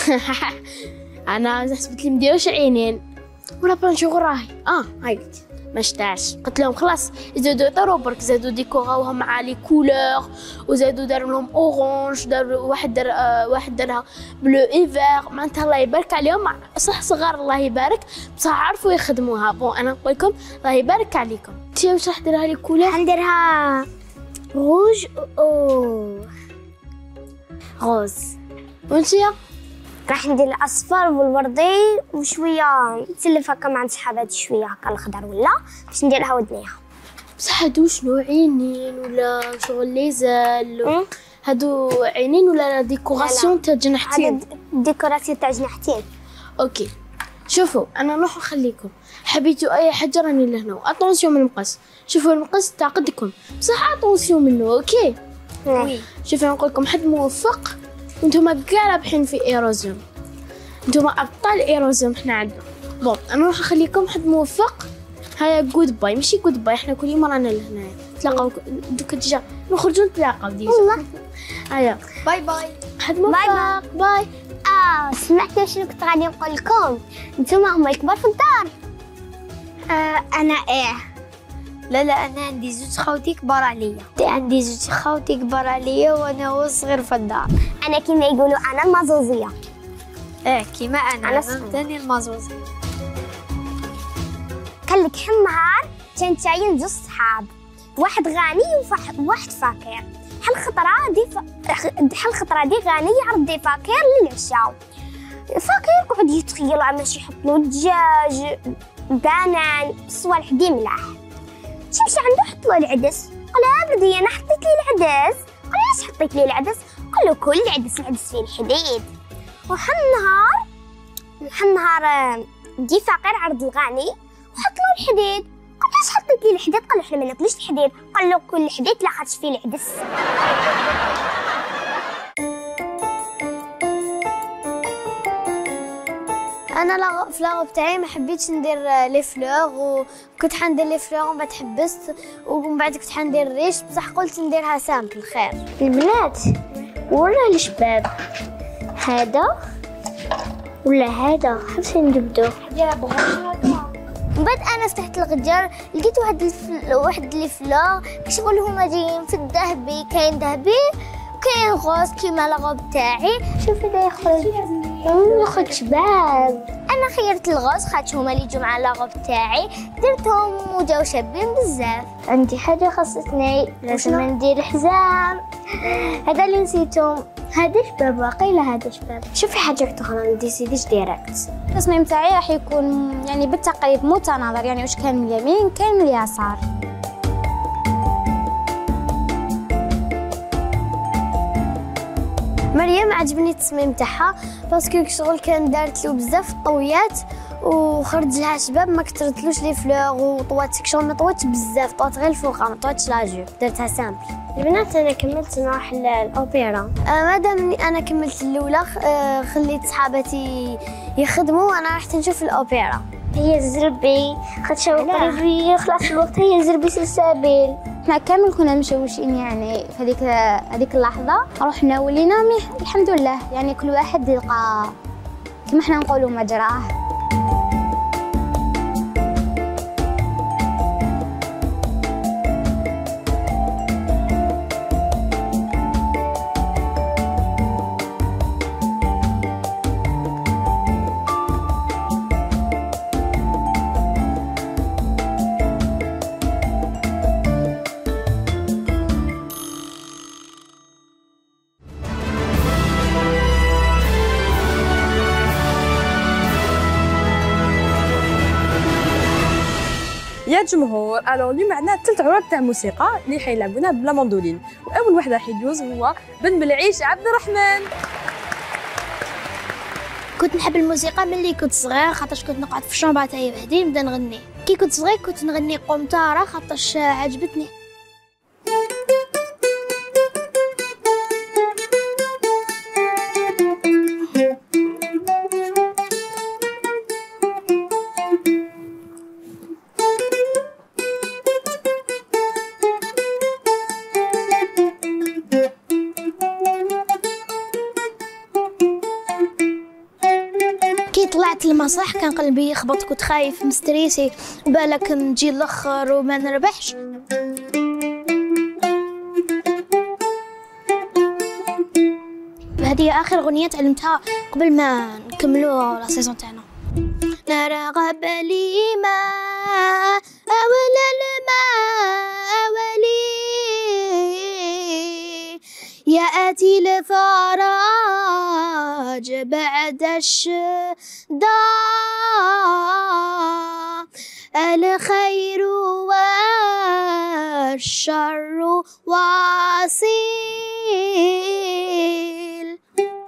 انا حسبت لي مديروش عينين ولا بانشو راهي. اه هاي قلت ما شتاش. قلت لهم خلاص زادوا يطيروا برك، زادوا ديكوراوها مع لي كولور وزادوا داروا لهم اورانج، داروا واحد دار آه واحد دارها بلو ايفر. معناتها الله يبارك عليهم، صح صغار الله يبارك بصح عرفوا يخدموها. بون انا نقول لكم الله يبارك عليكم. انت واش راح ديرها لي كولور؟ حنديرها روج او روز. وانتيا؟ راح ندير الاصفر والوردي وشويه نتسلف هكا مع صحاباتي شويه هكا الخضر ولا باش نديرها ودنيها. بصح هادو شنو عينين ولا شغل ليزال هادو عينين ولا ديكوراسيون تاع جناحتين؟ هذا ديكوراسيون تاع جناحتين. اوكي شوفوا انا نروح نخليكم حبيتوا اي حاجه راني لهنا اتونسيون من المقص. شوفوا المقص تاع قدكم بصح اتونسيون منه. اوكي وي شوفوا نقول لكم حد موفق وانتم كاع رابحين في ايروزيوم. انتم ابطال ايروزيوم حنا عندنا. بون انا راح نخليكم حد موفق. هيا جود باي ماشي جود باي حنا كل يوم رانا لهنا نتلاقاو دوك ديجا نخرجوا نتلاقاو ديجا. والله هيا باي باي حد موفق. باي باي. اه سمعتوا شنو كنت غادي نقول لكم؟ نتوما هما الكبار في الدار. آه انا ايه لا لا انا عندي زوج خوتي كبار عليا. عندي زوج خوتي كبار عليا وانا هو الصغير في الدار. انا كيما يقولوا انا المازوزيه. ايه كيما انا انا ثاني المازوزيه. كان لك حل نهار كان تاعين زوج صحاب واحد غني وواحد فقير. حل خطره دي ف... حل خطره دي غني يعرض دي فقير للعشاء. فقير قعد يتخيل عماش يحط له دجاج بانان صوالح دي ملاح. تمشي عنده حط له العدس. قال له بلدي انا حطيت لي العدس. قال علاش حطيت لي العدس؟ قال له كل العدس العدس فيه الحديد. وحل نهار حل نهار دي فقير عرض الغني وحط له الحديد. قال علاش حطيت لي الحديد؟ قال له حنا ما ناكلوش الحديد. قال له كل الحديد لا خاطش فيه العدس. انا لا في لاغوب تاعي ما حبيتش ندير لي فلور وكنت حندير لي فلور ومن بعد حبست ومن بعد كنت حندير ريش بصح قلت نديرها سامبل خير. البنات ولا الشباب هذا ولا هذا حبسي نبدو من بعد انا فتحت الغجر لقيت واحد الفل... واحد لي فلور كيشغل هما جايين في الذهبي. كاين ذهبي وكاين غوز كيما لاغوب تاعي. شوفي دا يخرج يخرج شباب. انا خيرت الغوز خاطر هما اللي يجوا مع لاغوب تاعي درتهم وجاو شابين بزاف. عندي حاجه خاصتني لازم ندير حزام. هذا اللي نسيتهم. هذا شباب واقيلا هذا شباب. شوفي حاجه اخرى نديسيديش ديريكت. التصميم تاعي راح يكون يعني بالتقريب متناظر يعني واش كان من اليمين كان من اليسار. مريم عجبني التصميم تاعها باسكو شغل كان دارت له بزاف طويات وخرج لها شباب ما كثرتلوش لي فلور وطوات شغل ما طواتش بزاف طوات غير الفوق ما طواتش لاجو درتها سامبل. البنات انا كملت نروح للاوبرا. آه مادام انا كملت الاولى آه خليت صحاباتي يخدموا وانا رحت نشوف الاوبرا. هي زربي خاطر قريب يخلص الوقت. هي زربي سلسابيل. احنا كامل كنا مشوشين يعني في هذيك هذيك اللحظه رحنا ولينا الحمد لله يعني كل واحد يلقى كما احنا نقولوا مجراه. يا جمهور الو اليوم عندنا ثلاث عروض تاع موسيقى اللي حيلعبونا بلا ماندولين. واول واحد راح يدوز هو بن بالعيش عبد الرحمن. كنت نحب الموسيقى ملي كنت صغير خاطرش كنت نقعد في الشومبا تاعي وحدي نبدا نغني. كي كنت صغير كنت نغني قمطاره خاطرش عجبتني. طلعت المسرح كان قلبي يخبط كنت خايف مستريسي وبالك نجي الاخر وما نربحش. هذه اخر اغنيه تعلمتها قبل ما نكملوا لا سيزون تاعنا. نرغب لي ما ولا الماء ولي يأتي الفرج بعد الشدة، الخير والشر واصيل.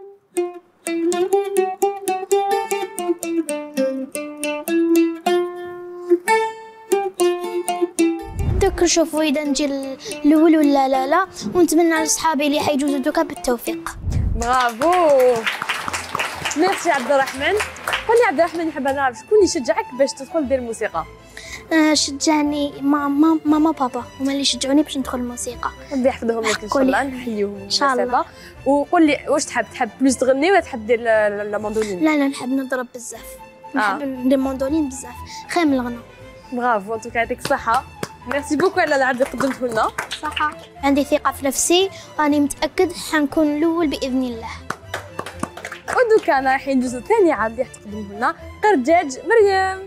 دوك نشوفوا اذا نجي الاول ولا لا لا، ونتمنى لصحابي اللي حيجوزوا دوكا بالتوفيق. برافو ميرسي عبد الرحمن. قول لي عبد الرحمن، نحب نعرف شكون اللي شجعك باش تدخل دير الموسيقى؟ آه شجعني ماما ماما بابا هما اللي شجعوني باش ندخل الموسيقى. ربي يحفظهم لك ان شاء الله، نحييهم ان شاء الله. وقول لي واش تحب تحب بلوس تغني ولا تحب دير لا ماندولين؟ لا لا نحب نضرب بزاف، نحب آه. ندير ماندولين بزاف خير من الغنى. برافو، انتو يعطيك الصحة. ميرسي بوكو على العرض اللي قدمته لنا. صحة، عندي ثقة في نفسي راني متأكد حنكون الأول بإذن الله. ودوكا انا رايحين ندوزو ثاني عرض اللي تقدمه لنا قرداج مريم.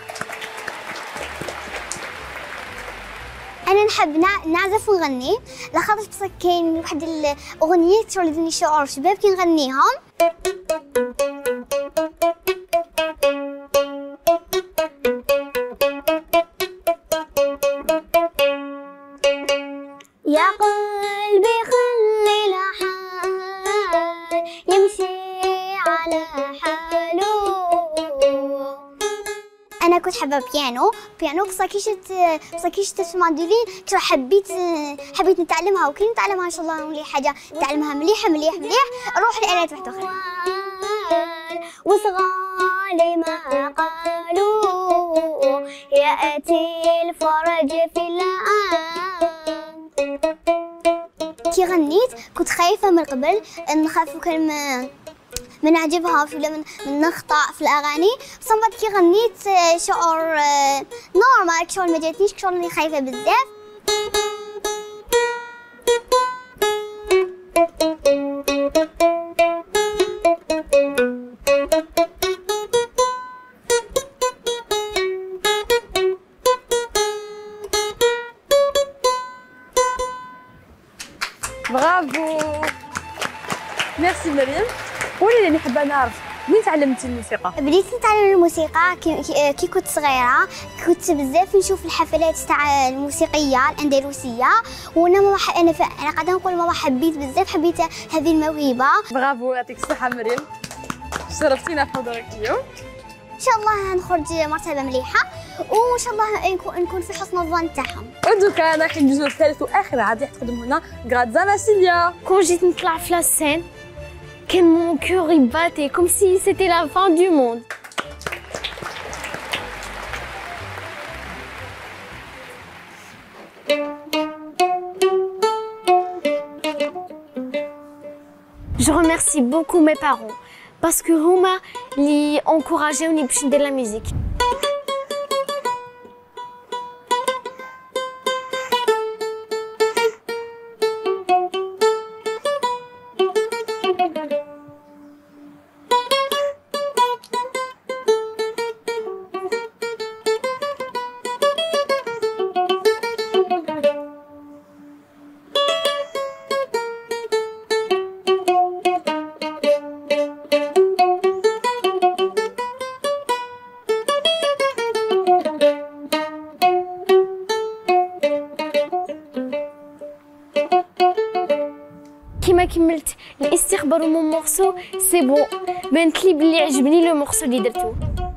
انا نحب نعزف ونغني، لخاطر بصح كاين واحد الاغنيات تولدني شعور شباب كي نغنيهم. يا قلبي خلي الحال يمشي على حاله. انا كنت حابه بيانو بيانو بصح كي شفت بصح كي شفت ماندولين كنت حبيت حبيت نتعلمها، وكي نتعلمها ان شاء الله نولي حاجه نتعلمها مليح مليح مليح نروح لآلات واحده اخرى. وصغالي ما قالوا يأتي الفرج في الآن. كي غنيت كنت خايفه من قبل، نخاف كان ما ما نعجبهاش ولا من, من نخطأ في الاغاني، بصح بعد كي غنيت شعور نورمال، شعور ما جاتنيش شعور اني خايفه بزاف. برافو ميرسي مريم. قولي لي حابه نعرف وين تعلمتي الموسيقى؟ بديت نتعلم الموسيقى كي, كي كنت صغيره، كنت بزاف نشوف الحفلات تاع الموسيقيه الاندلسيه، وانا ما انا ف... انا قاعده نقول ماما حبيت بزاف حبيت هذه الموهبه. برافو يعطيك الصحه مريم، شرفتينا بحضورك اليوم. ان شاء الله نخرج مرتبه مليحه، وان شاء الله نكون في حسن الظن تاعهم. ودوكا انا راح ندوزو الثالث واخر عاد راح تقدم هنا غراتزا ماسيليا. كون جيت نطلع في لاسين كان مون كور يباتي كوم سي سيتي لا فان دو موند. Je remercie beaucoup mes parents parce que هما اللي encourageوني باش ندير لا ميوزيك. كيما كملت الاستخبار من مورسو سي بون، بانت لي بلي عجبني لو مورسو اللي درتو.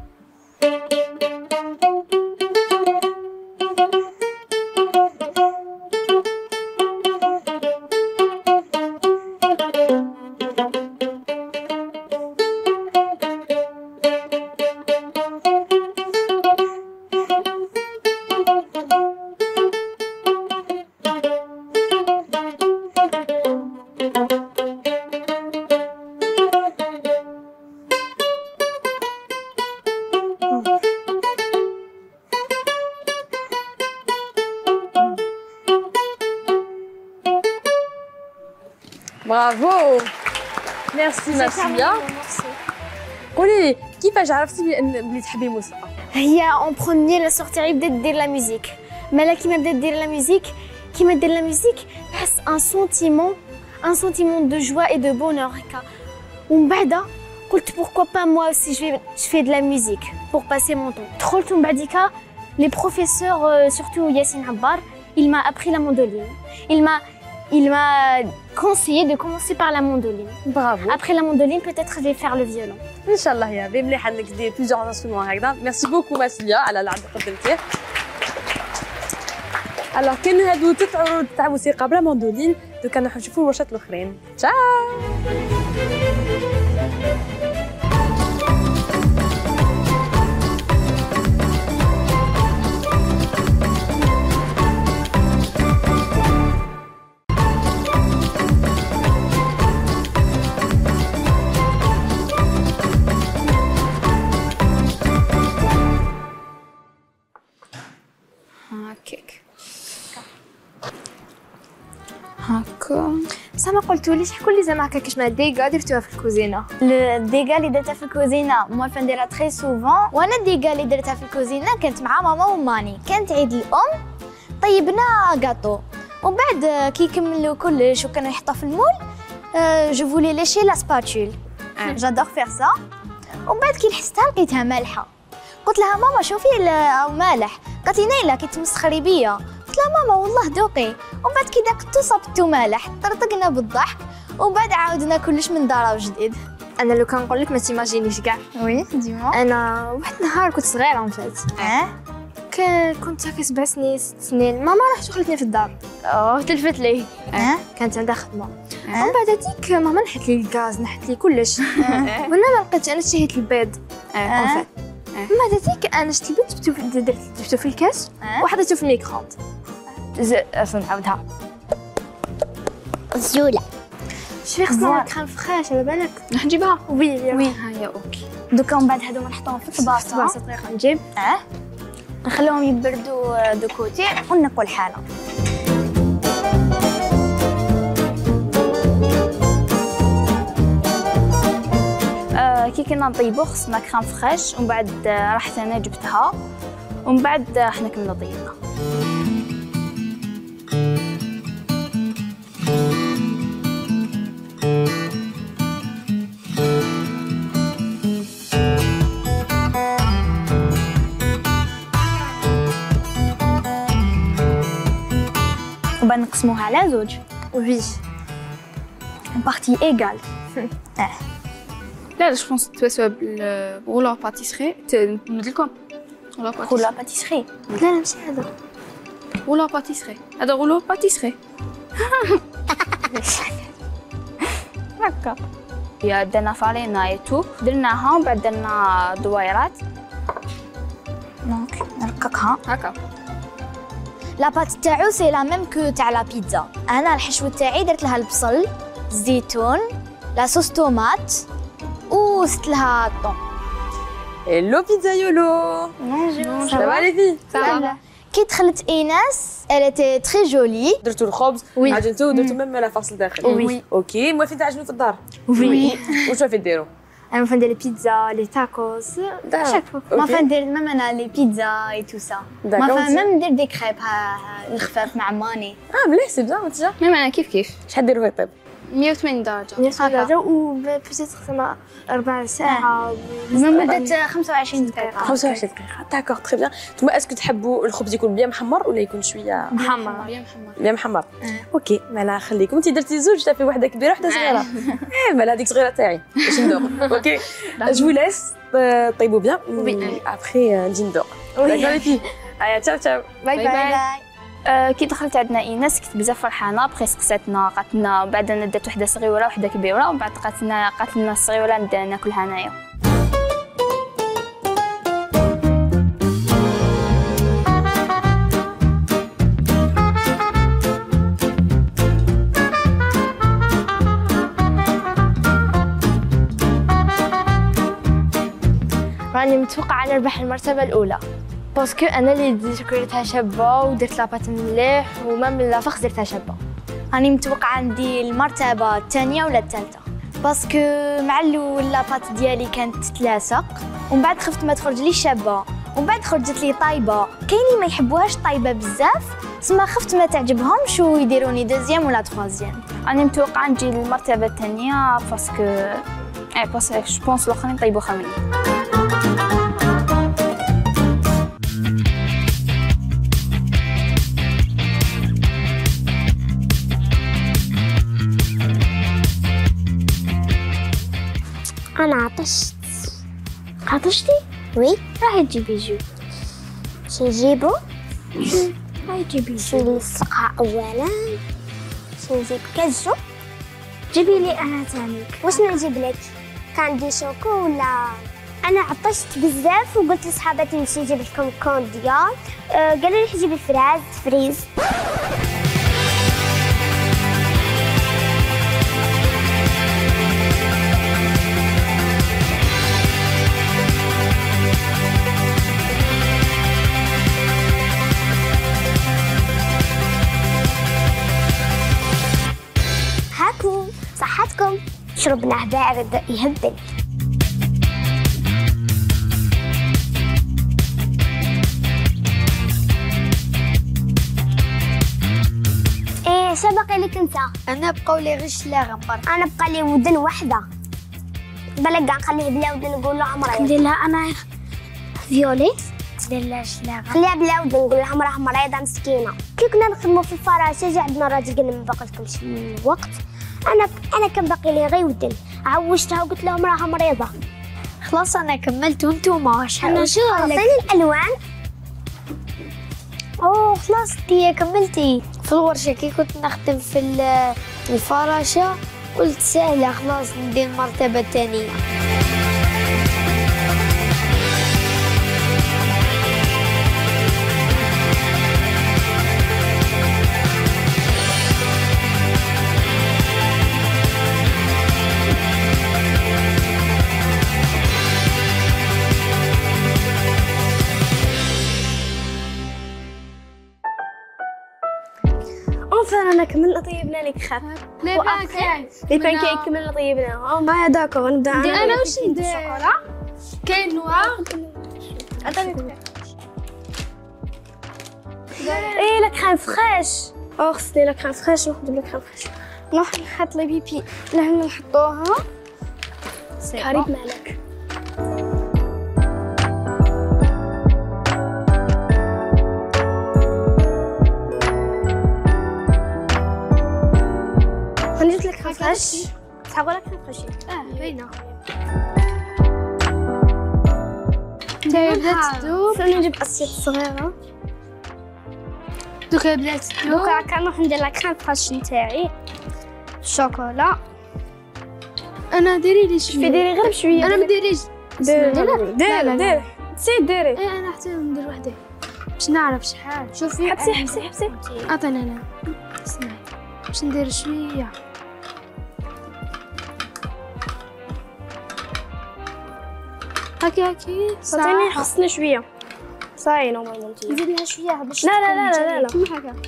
برافو ميرسي ماسيليا. قولي لي كيفاش عرفتي بلي تحبي الموسيقى؟ هي اون بروميير لا سورتي بدات دير لا ميوزيك، مالا كيما بدات دير لا ميوزيك كيما دير لا ميوزيك نحس ان سونتيمون ان سنتيمون دو جوا اي دو بونور هكا. ومن بعد قلت pourquoi pas moi aussi je vais je fais de la musique pour passer mon temps. دخلت ومن بعديكا les professeurs surtout Yassine Abbar, il m'a appris la mandoline. Il m'a il m'a conseillé de commencer par la mandoline. Bravo. Après la mandoline, peut-être je vais faire le violon. Inch'Allah يا بي مليح انك دير plusieurs instruments هكذا. Merci beaucoup Massilia على العرض اللي قدمتيه. Alors كاين هادو ثلاث عروض تاع موسيقى بلا ماندولين، دوكا نروحو نشوفو الورشات الاخرين. تشاو. هكاك هكا. بصح ما قلتوليش شكون اللي زعما هكا كيش ما ديغا درتوها في الكوزينه. الديغا اللي درتها في الكوزينه موا فنديرها تري سوفون، وانا الديغا اللي درتها في الكوزينه كانت مع ماما وماني. كانت عيد الام طيبنا غاطو، ومن بعد كي كملوا كلش وكانوا يحطوه في المول جو فولي ليشي لا سباتول. جادور فيغ سا. ومن بعد كي لحستها لقيتها مالحه، قلت لها ماما شوفي او مالح. قالت لي نايله كي تمسخري بيا. قلت لها ماما والله دوقي. ومن بعد كي دقتو صبتو مالح، طرطقنا بالضحك ومن بعد عاودنا كلش من دارة وجديد. انا لو كان نقول لك ما تيماجينيش كاع. وي ديما. انا واحد النهار كنت صغيره من فات. اه كنت هكا سبع سنين ست سنين. ماما راحت وخلتني في الدار. اوه تلفت ليه. اه كانت عندها خدمه. ومن بعد هذيك ماما نحت لي الغاز، نحت لي كلش. وانا ما لقيتش، انا شهيت البيض. اه من بعد هذيك انا شت البيض درت درتو في الكاس وحطيتو في الميكرووند. اصلا نعاودها الزولة. شوفي خصنا كريم فريش على بالك. راح نجيبها. وي وي هيا اوكي. دوكا من بعد هادو نحطوهم في الطباسه. الطباسه طريقه نجيب. اه نخليهم يبردوا دو كوتي ونقوا الحاله. آه كي كنا نطيبو خصنا كريم فريش، ومن بعد رحت انا جبتها ومن بعد حنا كملنا طيبنا. وبعد نقسموها على زوج. وي بارتي ايغال. اه لا جو بونس تسوى بالغولور باتيسري. ندير لكم غولور باتيسري. لا لا ماشي هذا غولور باتيسري، هذا غولور باتيسري. هكا يا درنا فارينا ايتو درناها ومن بعد درنا دويرات. دونك نرققها هكا. لا بات تاعو سي لا ميم كو تاع لا بيتزا. انا الحشو تاعي درت لها البصل، الزيتون، لا صوص طوماط وزدت لها الطون. هلو بيتزا يولو. بونجور. سافا لي في؟ سافا. كي دخلت ايناس elle était très jolie. درتو الخبز عجنتو ودرتو ميم لا فاصل داخل. وي اوكي. موافقين تعجنوا في الدار؟ وي. واش موافقين ديروا؟ انا فندير لي بيتزا لي تاكوس شاك ما فندير ميم انا لي بيتزا اي تو سا. ما فا ميم ندير دي كريب الخفاف مع ماني. اه مليح سي بيان. انت ميم انا كيف كيف. شحال ديروا يطيب؟ مية وثمانين درجه. مية وثمانين درجه و بوتيتر زعما ربع ساعه مدة خمسة وعشرين دقيقة. خمسة وعشرين دقيقة. داكوغ تري بيان. نتوما اسكو تحبوا الخبز يكون بيان محمر ولا يكون شوية محمر؟ بيان محمر. بيان محمر. اوكي مالا خليكم. انت درتي زوج، تا في وحدة كبيرة وحدة صغيرة. اه مالا هذيك صغيرة تاعي باش ندوق. اوكي جو لاس طيبوا بيان ابخي نجي ندوق. داكوغ لي في. ايا تشاو تشاو. باي باي. آه كي دخلت عندنا ايناس كنت بزاف فرحانه. بخي سقساتنا قالت لنا بعد انا درت وحده صغيره وحده كبيره، ومن بعد قالت لنا قالت لنا الصغيره نبدا ناكلها انايا. راني متوقعه نربح المرتبه الاولى باسكو انا اللي ديكوريتها شابه ودرت لاباط مليح ومام لافخ درتها شابه. راني متوقعه ندي المرتبه الثانيه ولا الثالثه باسكو مع الاول لاباط ديالي كانت تلاصق، ومن بعد خفت ما تخرج لي شابه، ومن بعد خرجت لي طايبه. كاين اللي ما يحبوهاش طايبه بزاف سما خفت ما تعجبهمش ويديروني دوزيام ولا تروازيام. راني متوقعه نجي للمرتبه الثانيه باسكو اي باسكو جو بونس الاخرين طيبوا خا مني. أنا عطشت. عطشتي؟ وي. راهي تجيبي جو. شو نجيبو؟ راهي تجيبي شو جو. نلصقها أولا؟ شو نجيب كاجو؟ جيبي لي أنا تاني. واش نجيب لك؟ كاندي شوكو ولا؟ أنا عطشت بزاف وقلت لصحاباتي نمشي نجيب لكم كونديا. أه قالوا لي حجيبي فراز فريز. هاكو صحتكم. شربناه بارد يهبل. ايه شو باقي لك انت؟ انا بقاو لي غير شلاغه. انا بقى لي ودن وحده. بلا كاع نخليه بلا ودن نقول لها مريض. ندير لها أنا فيولي. ندير لها شلاغة. خليها بلا ودن نقول لها مراه مريضه مسكينه. كي كنا نخدموا في الفراشه جا عندنا راجل قال لنا ما باقي لكمش الوقت. انا انا كان باقي لي غير ودن عوجتها وقلت لهم راها مريضه. خلاص انا كملت وانتوما واش انا شو عطيني الالوان. اوه خلاص انتي كملتي. في الورشه كي كنت نخدم في الفراشه قلت سهله خلاص ندير المرتبه الثانيه. انا كملنا طيبنا لك خاف. لي لي بان كيك كملنا طيبناهم. ما داكور نبدا انا واش ندير؟ الشوكولا كاين نوار. عطيني ايه لا كريم فريش. او خصني لا كريم فريش ناخذ لا كريم فريش. نروح نحط لي بيبي لهنا نحطوها. قريب مالك. غنجيب لك كريم فريش. تحبوا لك كريم فريش؟ اه باينه. تاهي بدات تذوب. خليني نجيب اسيت صغيره. دوكا بدات تذوب. دوكا كنروح ندير لا كريم فريش نتاعي. الشوكولا. انا ديري لي شويه. في ديري غير بشويه. انا ما ديريش. ديري ديري ديري سير ديري. ايه انا حتى ندير وحده باش نعرف شحال. شوفي حبسي حبسي حبسي. عطيني انا. اسمعي باش ندير شويه. هاكي هاكي عطيني خصني شويه. صاي نورمالمون نزيد لها شويه باش لا لا لا لا لا كيما هكا.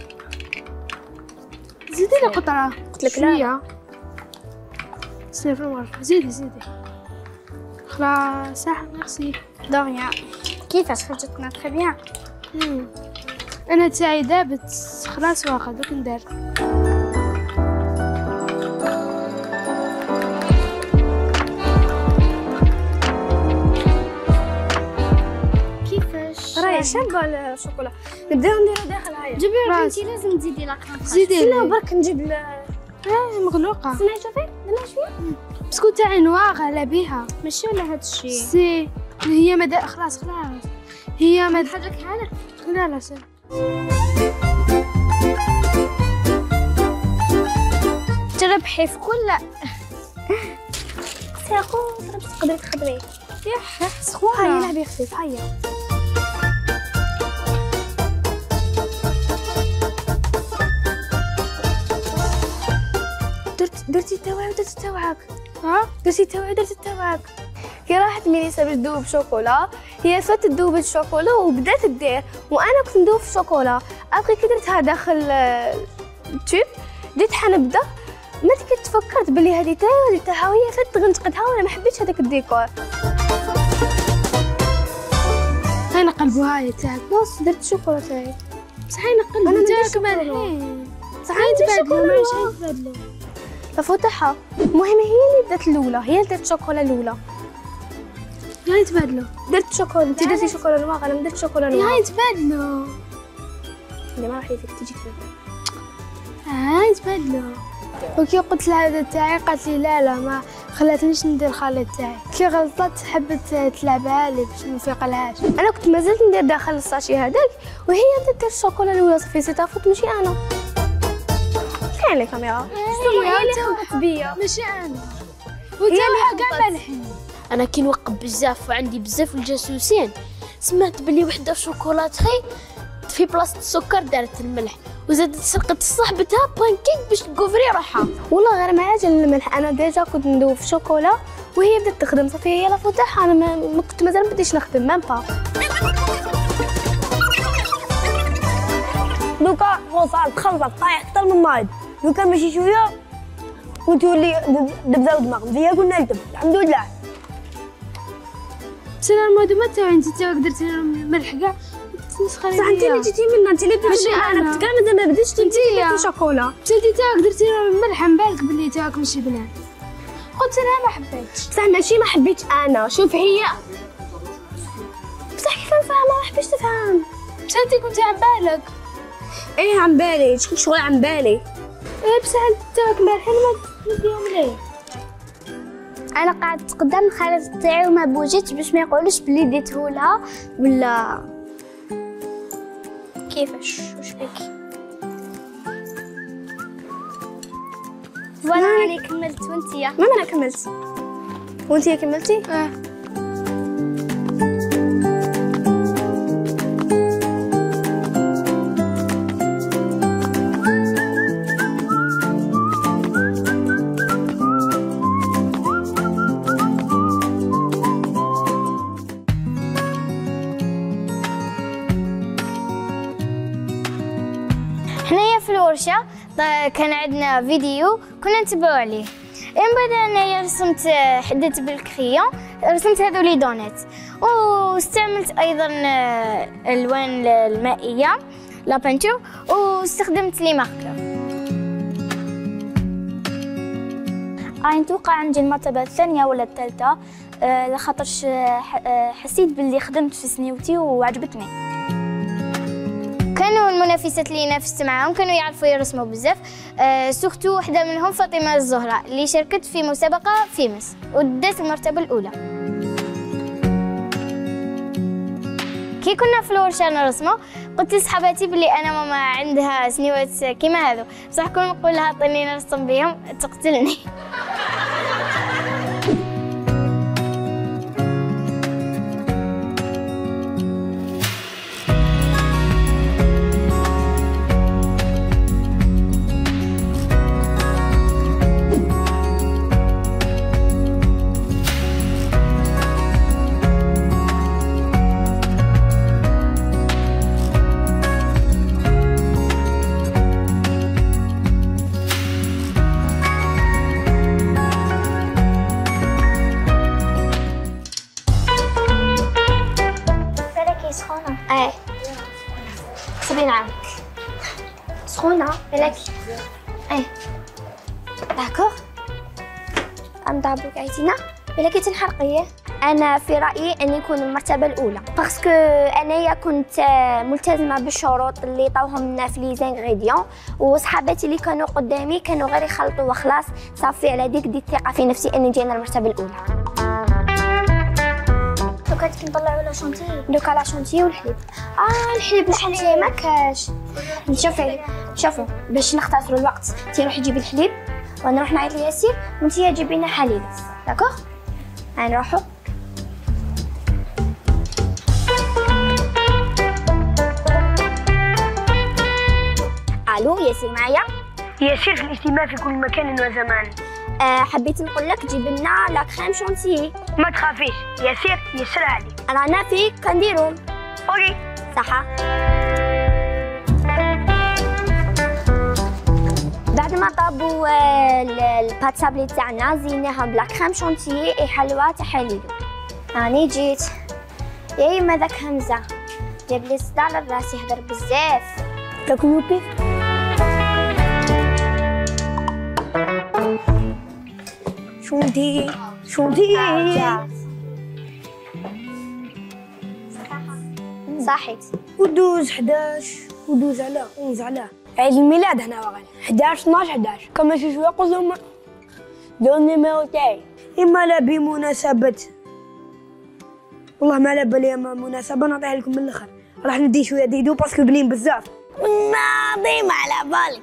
زيدي لي قطره. قلت لك لا. صفر مرة. زيدي زيدي. خلاص صح ميرسي. دوريا. كيفاش خرجتنا تري بيان. انا تاعي دابت خلاص واخا دوك ندير. راهي شابه الشوكولا. نبداو نديرو داخل هايا. جيبي انتي لازم تزيدي لا كريم. زيدي استنى برك نجيب. اه مغلوقه. استنى شوفي درنا شويه. بسكو تاعي نواغ على بيها. ماشي ولا هاد الشيء. سي هي مدا خلاص خلاص هي مد حاجه كحاله. لا لا سي تربحي في كل ساقو تقدري تخدمي. يا سخونه. هيا لعبي خفيف هيا. درت درتي التوعك درتي التوعك. ها درتي التوعك درتي التوعك. كي راحت ميليسا باش تذوب شوكولا هي فات تذوب الشوكولا وبدات تدير وانا كنت ندوب في الشوكولا. ابغي كي درتها داخل التوب بديت حنبدا ما كنت فكرت بلي هذه تاعي وهذه تاعها وهي فات غنتقدها وانا ما حبيتش هذاك الديكور. هاي نقلبوها هاي تاعك. بص درت الشوكولا تاعي. بصح ينقل تاعك مالحين بصح يتبادلوا ماشي يتبادلوا. ففتحها المهم هي اللي بدات الاولى، هي اللي درت الشوكولا الاولى. يا يتبادلوا. درت شوكولا، انت درتي شوكولا نوار، انا درت شوكولا نوار. يا يتبادلوا. اللي ما راح يفيك تيجي تبدل. اه يتبادلوا. وكي قلت لها هذا تاعي قالت لي لا لا ما خلاتنيش ندير خالد تاعي. كي غلطت حبت تلعبها لي باش ما نفيقلهاش. انا كنت مازلت ندير داخل الساشي هذاك وهي بدات دير الشوكولا الاولى صافي سي تافوت ماشي انا. كاين لي كاميرا هي اللي خلطت بيا ماشي انا. وتاعها كاع مالحين. انا كي نوقب بزاف وعندي بزاف الجاسوسين سمعت بلي وحده شوكولاتري في بلاصه السكر دارت الملح وزادت سرقت صاحبتها بانكيك باش تكوفري روحها. والله غير معايا الملح، انا ديجا كنت ندوب في شوكولا وهي بدات تخدم صافي هي لا فتحها. انا ما, ما كنت مازال ما بديتش نخدم ميم با. دوكا وصلت تخلط طايح اكثر من مرض. دوكا ماشي شويه وتولي دبزه ودماغ فيا قلنا نكتب الحمد لله. بس انا الموضوع تاعي انت تاعك درتي الملح كاع تسخري بصح انت اللي جيتي منا، انت اللي ماشي انا كنت كاع مازال ما بديتش تديري شوكولا. بس انت تاعك درتي الملح نبالك بلي تاعك ماشي بنان. قلت انا ما حبيتش. بصح ماشي ما حبيتش انا، شوف هي بصح كيف نفهم ما حبيتش تفهم. بس انت كنتي عن بالك. ايه عن بالي شكون شغل عن بالي. ايه بصح انت تاعك مالحين ما تديهم ليه. انا قعدت قدام الخالد تاعي وما بوجيتش باش ما يقولوش بلي ديتهولها ولا كيفاش واش بك. وانا اللي كملت وانتيا. ما انا كملت وانتيا كملتي. اه حنايا في الورشة كان عندنا فيديو كنا نتبعوا عليه. من بعد انايا رسمت حددت بالكريون رسمت هذو لي دونيت واستعملت ايضا الالوان المائية لا بانتور واستخدمت لي ماركر. راني نتوقع عندي المرتبة الثانية ولا الثالثة لخاطرش حسيت باللي خدمت في سنيوتي وعجبتني. كانوا المنافسات اللي نافست معاهم كانوا يعرفوا يرسموا بزاف. أه سورتو وحده منهم فاطمه الزهراء اللي شاركت في مسابقه في مصر ودات المرتبه الاولى. كي كنا في الورشه نرسموا قلت لصحاباتي بلي انا ماما عندها سنيوات كيما هذو بصح كل ما نقول لها عطيني نرسم بهم تقتلني. ايه صبين عنك سخونة لك ايه داكوغ امضى بوقعتنا ولكن تنحرقيه. انا في رايي ان يكون المرتبه الاولى باسكو انايا كنت ملتزمه بالشروط اللي عطاوهم لنا في لي زانغريديون وصحاباتي اللي كانوا قدامي كانوا غير يخلطوا وخلاص صافي. على ديك دي الثقه في نفسي اني جينا المرتبه الاولى. دوكا كي نطلعوا لا شونتي دوكا لا شونتي والحليب. اه الحليب الشونتي ما كاش. شوفي شوفي باش نختصروا الوقت انتي روحي جيبي الحليب وانا نروح نعيط لياسير وانتي جيبي لنا حليب داكوغ. غنروحوا الو ياسير معايا؟ ياسير في الاجتماع في كل مكان وزمان. أه حبيت نقول لك جيب لنا لا كريم شونتي. ما تخافيش ياسير يسرع لي. رانا فيك كنديرو. اوكي صحة. بعد ما طابوا البات سابلي تاعنا زيناهم بلا كريم شونتي اي حلوى تاع حليب. راني جيت يا يما داك همزة جاب لي صداع للراس يهدر بزاف. تاكل يوبي؟ شونتي شونتي صحيت. ودوز حداش ودوز على ونز على عيد الميلاد هنا وغالي حداش اثناش حداش كما شي شويه قلت لهم دو النيميرو تاعي اما لا بمناسبة والله ما على بالي مناسبة نعطيها لكم من الاخر راح ندي شويه ديدو باسكو بنين بزاف ناضي ما على بالك.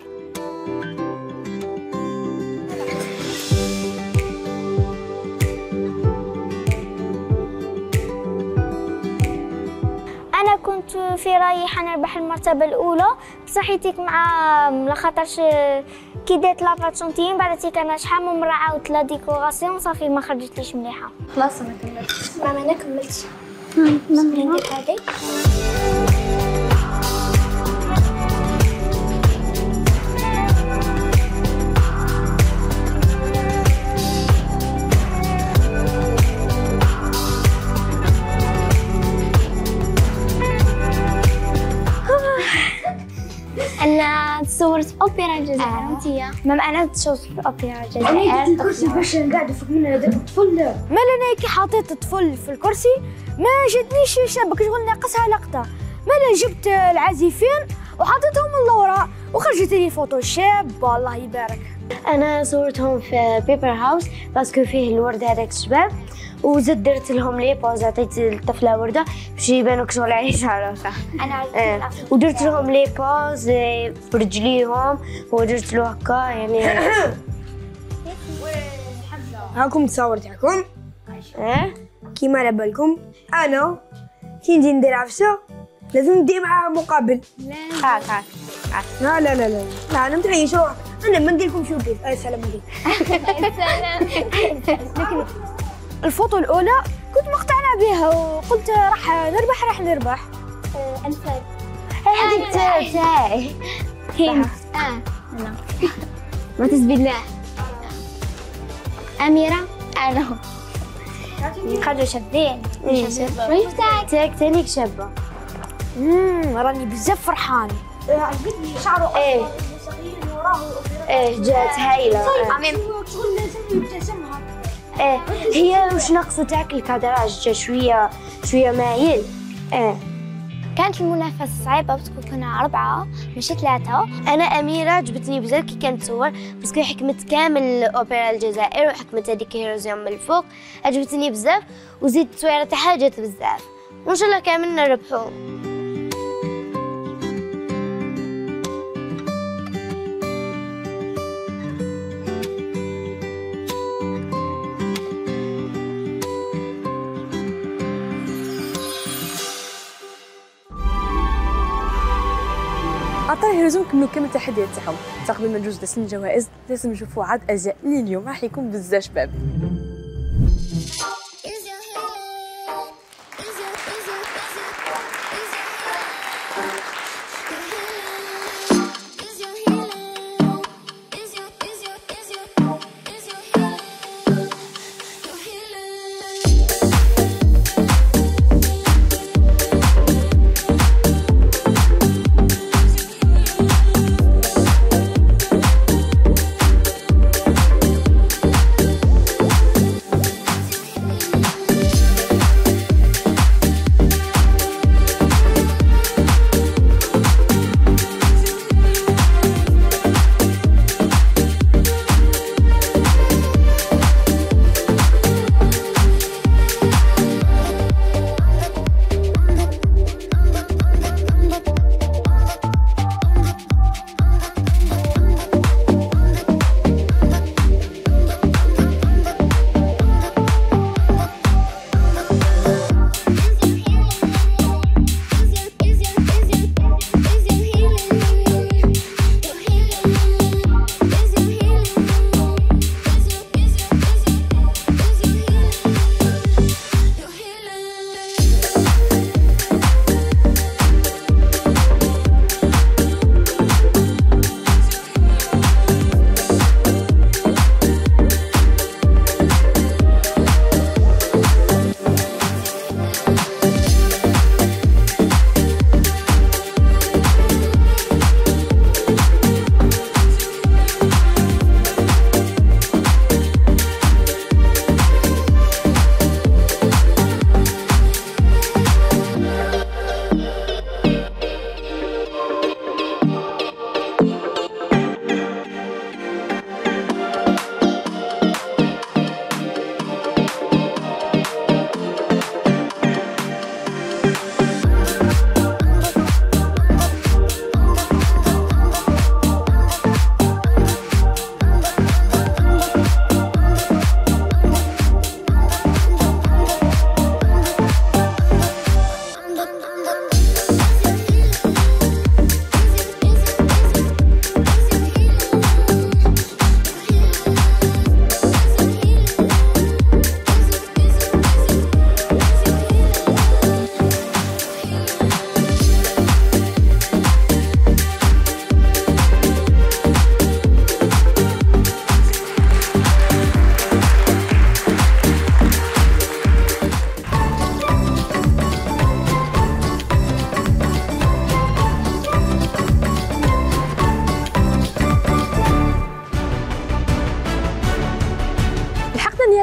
انا كنت في رايي حنربح المرتبه الاولى بصح حيتيك مع لخاطرش كي ديت لاباط شونتيين بعد تيك انا شحال من مره عاودت لا ديكوراسيون صافي ما خرجتليش مليحه. خلاص انا كملت. ماما انا كملت. ماما ندير هذه. انا تصورت في اوبرا الجزائر وانتيا. ماما انا تصورت في اوبرا الجزائر. انا جبت الكرسي باش نقعد فوق من هذاك الطفل. ما انا كي حطيت الطفل في الكرسي ما جاتنيش شابك شغل ناقصها لقطه. ما انا جبت العازفين وحطيتهم اللورا وخرجت لي فوتو شاب الله يبارك. انا صورتهم في بيبر هاوس باسكو فيه الورد هذاك الشباب وزدت درت لهم لي بوز عطيت الطفله ورده باش يبانوا كشغل عليه شعرها. انا آه. ودرت لهم لي بوز برجليهم ودرت له هكا يعني. هاكم تصور تاعكم اه كيما على بالكم انا كي نجي ندير عفسه لازم ندي معاها مقابل. هاك هاك لا لا لا لا لا انا متعيش روح انا ما ندير لكم شوبيس. اي سلام عليكم. الفوتو الاولى كنت مقتنعه بها وقلت راح نربح راح نربح. الفل. هذيك تاعي هند. اه انا ما تسبي الله. اميره انا خرجوا شابين. وين تاعك؟ تاعك تانيك شابه. امم راني بزاف فرحانه. عجبتني شعره ايه صغير وراه ايه جات هايله. عميم شغل لازم يبتسمها. ايه هي وش ناقصه تاعك الكادراج جا شويه شويه مايل. ايه كانت المنافسه صعيبه باسكو كنا اربعه ماشي ثلاثه. انا اميره عجبتني بزاف كي كانت تصور باسكو حكمت كامل اوبرا الجزائر وحكمت هذيك هيروزيوم من الفوق عجبتني بزاف وزيد التصويره تاعها جات بزاف وان شاء الله كامل نربحو. عطار هيروزيوم كملوا كامل التحديات تاعهم تقديم من جوج دسم الجوائز. لازم نشوفوا عاد اجزاء اللي اليوم راح يكون بزاف شباب.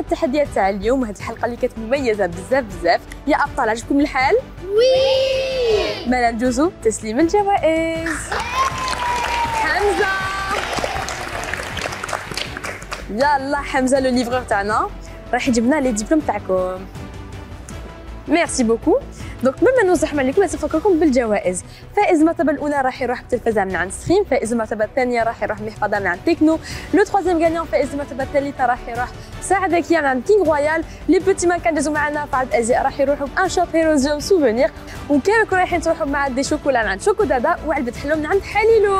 التحديات تاع اليوم وهذه الحلقه اللي كانت مميزه بزاف بزاف. يا ابطال عجبكم الحال؟ وي. ما ندوزو تسليم الجوائز. حمزه يلا حمزه لو ليفرور تاعنا راح يجيب لنا لي ديبلوم تاعكم. ميرسي بوكو. دونك قبل ما نوضح عليكم نفكركم بالجوائز. فائز المرتبه الاولى راح يروح بتلفازه من عند ستريم، فائز المرتبه الثانيه راح يروح محفظه من عند تكنو، لو تروازيام غانيون فائز المرتبه الثالثه راح يروح ساعه ذكيه من عند كينغ رويال، لي بوتي مان كان دازو معنا في عند ازياء راح يروحوا بان شوب هيروزيوم سوفونير، وكاملكم رايحين تروحوا مع دي شوكولا من عند شوكو دادا وعلبه حلو من عند حليلو.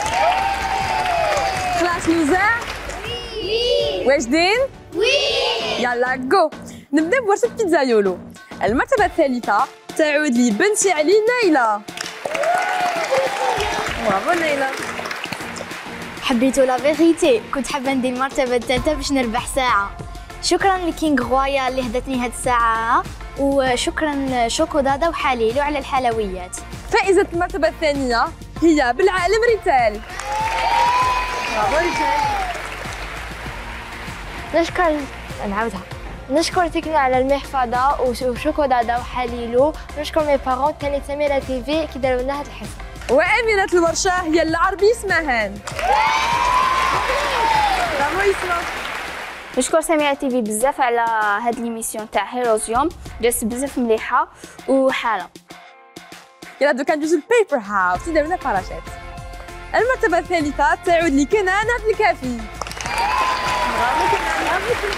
خلاص نوزع؟ وي. واجدين؟ وي. يلا جو. نبدا بورشه بيتزا يولو. المرتبه الثالثه تعود لي بنتي علي نايله. برافو نايله. حبيتو لا فيغيتي، كنت حابه ندير المرتبه الثالثه باش نربح ساعه. شكرا لكينغ رويال اللي هدتني هاد الساعه، وشكرا شوكو دادا وحليلو على الحلويات. فائزه المرتبه الثانيه هي بالعالم ريتال. برافو ريتال. نشكر نعاودها نشكر تكنو على المحفظه وشوكو دادا وحليلو، ونشكر مي بارون ثاني سميره تيفي كي داروا لنا هاد الحصه. وامينه الورشه هي العربي اسمهان. برافو يسمع. نشكر سميره تيفي بزاف على هاد ليميسيون تاع هيروزيوم، جات بزاف مليحه وحاله. يلا دوكا ندوزو البيبر هاوس اللي داروا لنا باراشيت. المرتبه الثالثه تعود لكنانه عبد الكافي. برافو كنانه.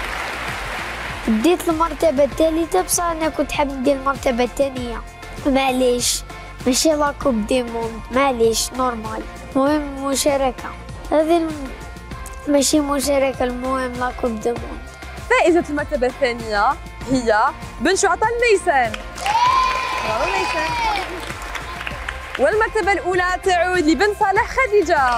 ديت المرتبة الثالثة بصح أنا كنت حاب ندير المرتبة الثانية. معليش ماشي لا كوب دي موند، معليش نورمال. المهم مشاركة، هذه الم... ماشي مشاركة، المهم لا كوب دي موند. فائزة المرتبة الثانية هي بن شعطان ميسان. برافو ميسان. والمرتبة الأولى تعود لبن صالح خديجة.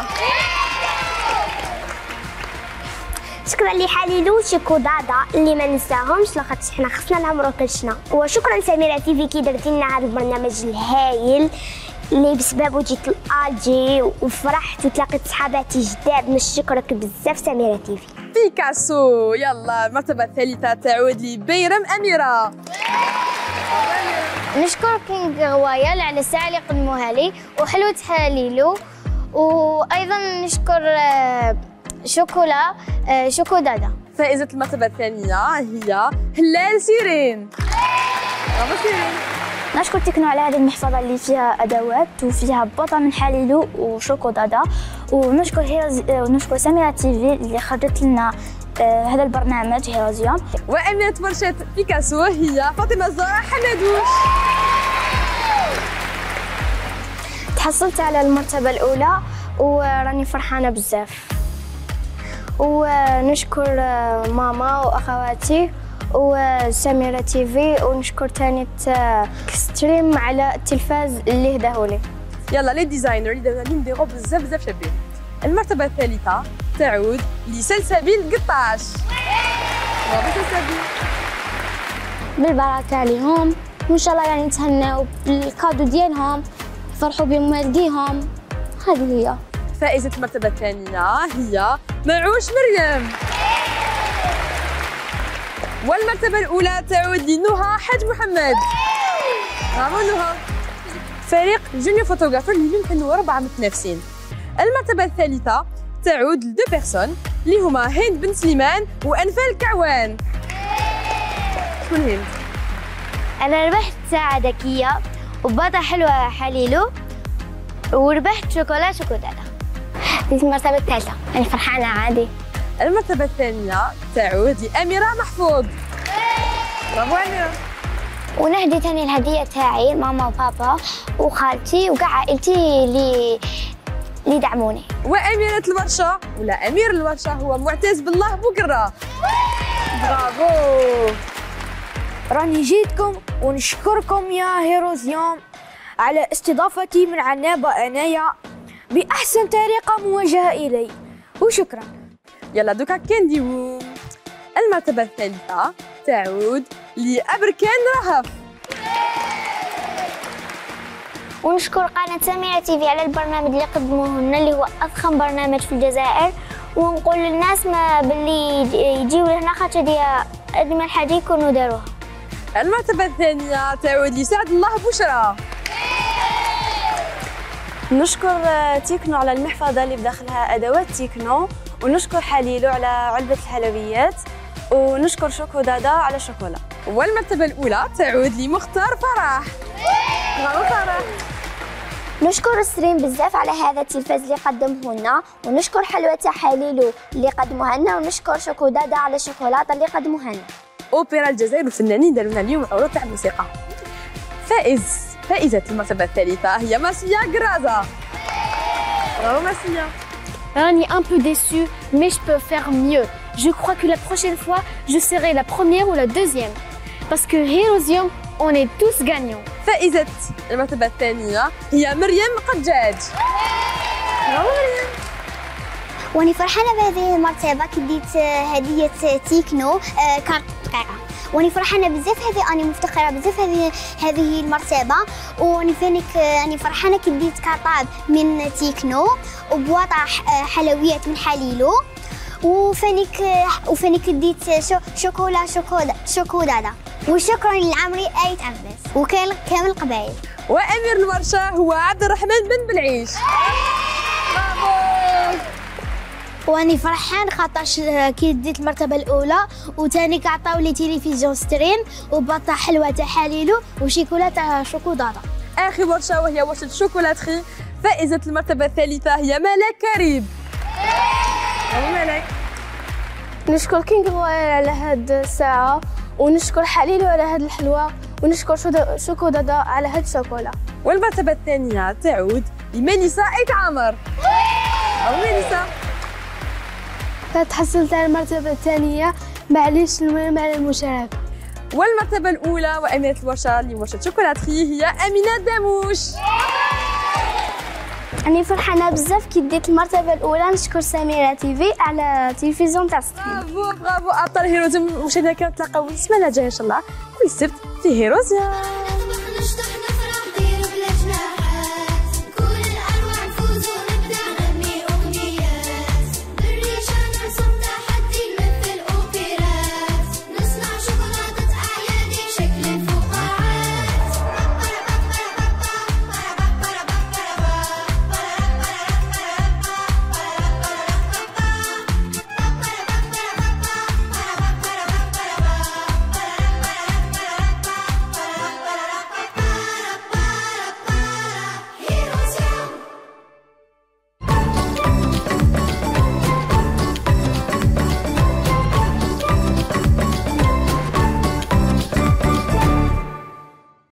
شكرا لحليلو وشيكو دادا اللي ما ننساهمش لاخاطش حنا خصنا نعمرو كلشنا، وشكرا لسميره تيفي كي درتي لنا هذا البرنامج الهايل اللي بسببه جيت لالجي وفرحت وتلاقيت صحاباتي جداد. نشكرك بزاف سميره تيفي. بيكاسو. يلا المرتبه الثالثه تعود لبيرم اميره. نشكر كينغ رويال على الساعه اللي قدموها لي وحلوه حليلو، وايضا نشكر شوكولا شوكو دادا. فائزة المرتبة الثانية هي هلال سيرين. برافو سيرين. نشكر تكنو على هذه المحفظة اللي فيها أدوات وفيها بطة من حليلو وشوكو دادا، ونشكر هيروز... ونشكر سميرة تيفي اللي خرجت لنا هذا البرنامج هيروزيوم. وأمينة ورشة بيكاسو هي فاطمة الزهراء حمادوش. تحصلت على المرتبة الأولى وراني فرحانة بزاف، ونشكر ماما واخواتي وسميره تيفي، ونشكر ثاني ستريم على التلفاز اللي هداهولي. يلا لي ديزاينر اللي داروا لي دي روب بزاف بزاف شابين. المرتبه الثالثه تعود لسلسبيل قطاش. برافو سلسبيل. بالبركه عليهم وان شاء الله يعني نتهناو بالكادو ديالهم، فرحوا بهم والديهم. هذه هي فائزة المرتبة الثانية هي معوش مريم. والمرتبة الأولى تعود لنهى حاج محمد. برافو نهى. فريق جونيور فوتوغرافر اللي كانوا أربعة متنافسين. المرتبة الثالثة تعود لدو بيرسون اللي هما هند بن سليمان وأنفال كعوان. شكون هند؟ أنا ربحت ساعة ذكية وباطة حلوة حليلو، وربحت شوكولا شوكو دادا. ديت المرتبة الثالثة، أنا فرحانة عادي. المرتبة الثانية تعود لأميرة محفوظ. برافو أميرة. ونهدي ثاني الهدية تاعي ماما وبابا وخالتي وكاع عائلتي اللي اللي دعموني. وأميرة الورشة ولا أمير الورشة هو معتز بالله بوقرة. برافو. راني جيتكم ونشكركم يا هيروزيوم على استضافتي من عنابة أنايا بأحسن طريقة موجهة إلي، وشكرا. يلا دوكا كنديو. المرتبة الثالثة تعود لأبركان رهف. ونشكر قناة سميرة تيفي على البرنامج اللي قدموه لنا اللي هو أضخم برنامج في الجزائر، ونقول للناس ما باللي يجيو لهنا خاطر هادي اجمل حاجه يكونوا داروها. المرتبة الثانية تعود لسعد الله بشرى. نشكر تيكنو على المحفظة اللي بداخلها أدوات تيكنو، ونشكر حليلو على علبة الحلويات، ونشكر شوكو دادا على الشوكولا. والمرتبة الأولى تعود لمختار فرح. برافو فرح. نشكر ستريم بزاف على هذا التلفاز اللي قدمه لنا، ونشكر حلوى تاع حليلو اللي قدموها لنا، ونشكر شوكو دادا على الشوكولاته اللي قدموها لنا. اوبرا الجزائر والفنانين داروا لنا اليوم عروض تاع الموسيقى. فائز فائزة المرتبة الثالثة هي ماسيا كرازا. برافو ماسيا. راني un peu déçue, mais je peux faire mieux. Je crois que la prochaine fois, je serai la première ou la deuxième. Parce que Herosium, on est tous gagnants. فائزة المرتبة الثانية هي مريم قجاج. برافو مريم. واني فرحانه بهذه المرتبه كي ديت هديه تيكنو كارت دقيقه، واني فرحانه بزاف هذه اني مفتخره بزاف هذه هذه المرتبه، واني فانك اني فرحانه كي ديت كارطاب من تيكنو وبواطه حلويات من حليلو، وفانك وفانك ديت شو شوكولا شوكولا شوكولاته. وشكرا للعمري ايت عباس وكامل كامل القبائل. وامير الورشه هو عبد الرحمن بن بلعيش. واني فرحان خاطرش كي ديت المرتبه الاولى، وثاني كعطاو لي تلفزيون ستريم وبطه حلوه تاع حليلو وشيكولا تاع شوكولاته. اخر ورشه وهي ورشه شوكولاتري. فائزه المرتبه الثالثه هي ملك كريم. ملك. نشكر كينغ رويال على هاد الساعه، ونشكر حليلو على هاد الحلوى، ونشكر شوكو دادا على هاد الشوكولا. والمرتبه الثانيه تعود لميليسا ايت عامر. او ميليسا. تحصلت على المرتبة الثانية، معليش المهم على المشاركة. والمرتبة الأولى وأميرة الورشة لورشة شوكولاتري هي أمينة داموش. أنا فرحانة بزاف كي ديت المرتبة الأولى، نشكر سميرة تيفي على التلفزيون تاع ستريم. برافو برافو أبطال هيروزيوم. مشاهدينا الكرام تلاقاو السمانة الجاية إن شاء الله كل سبت في هيروزيوم.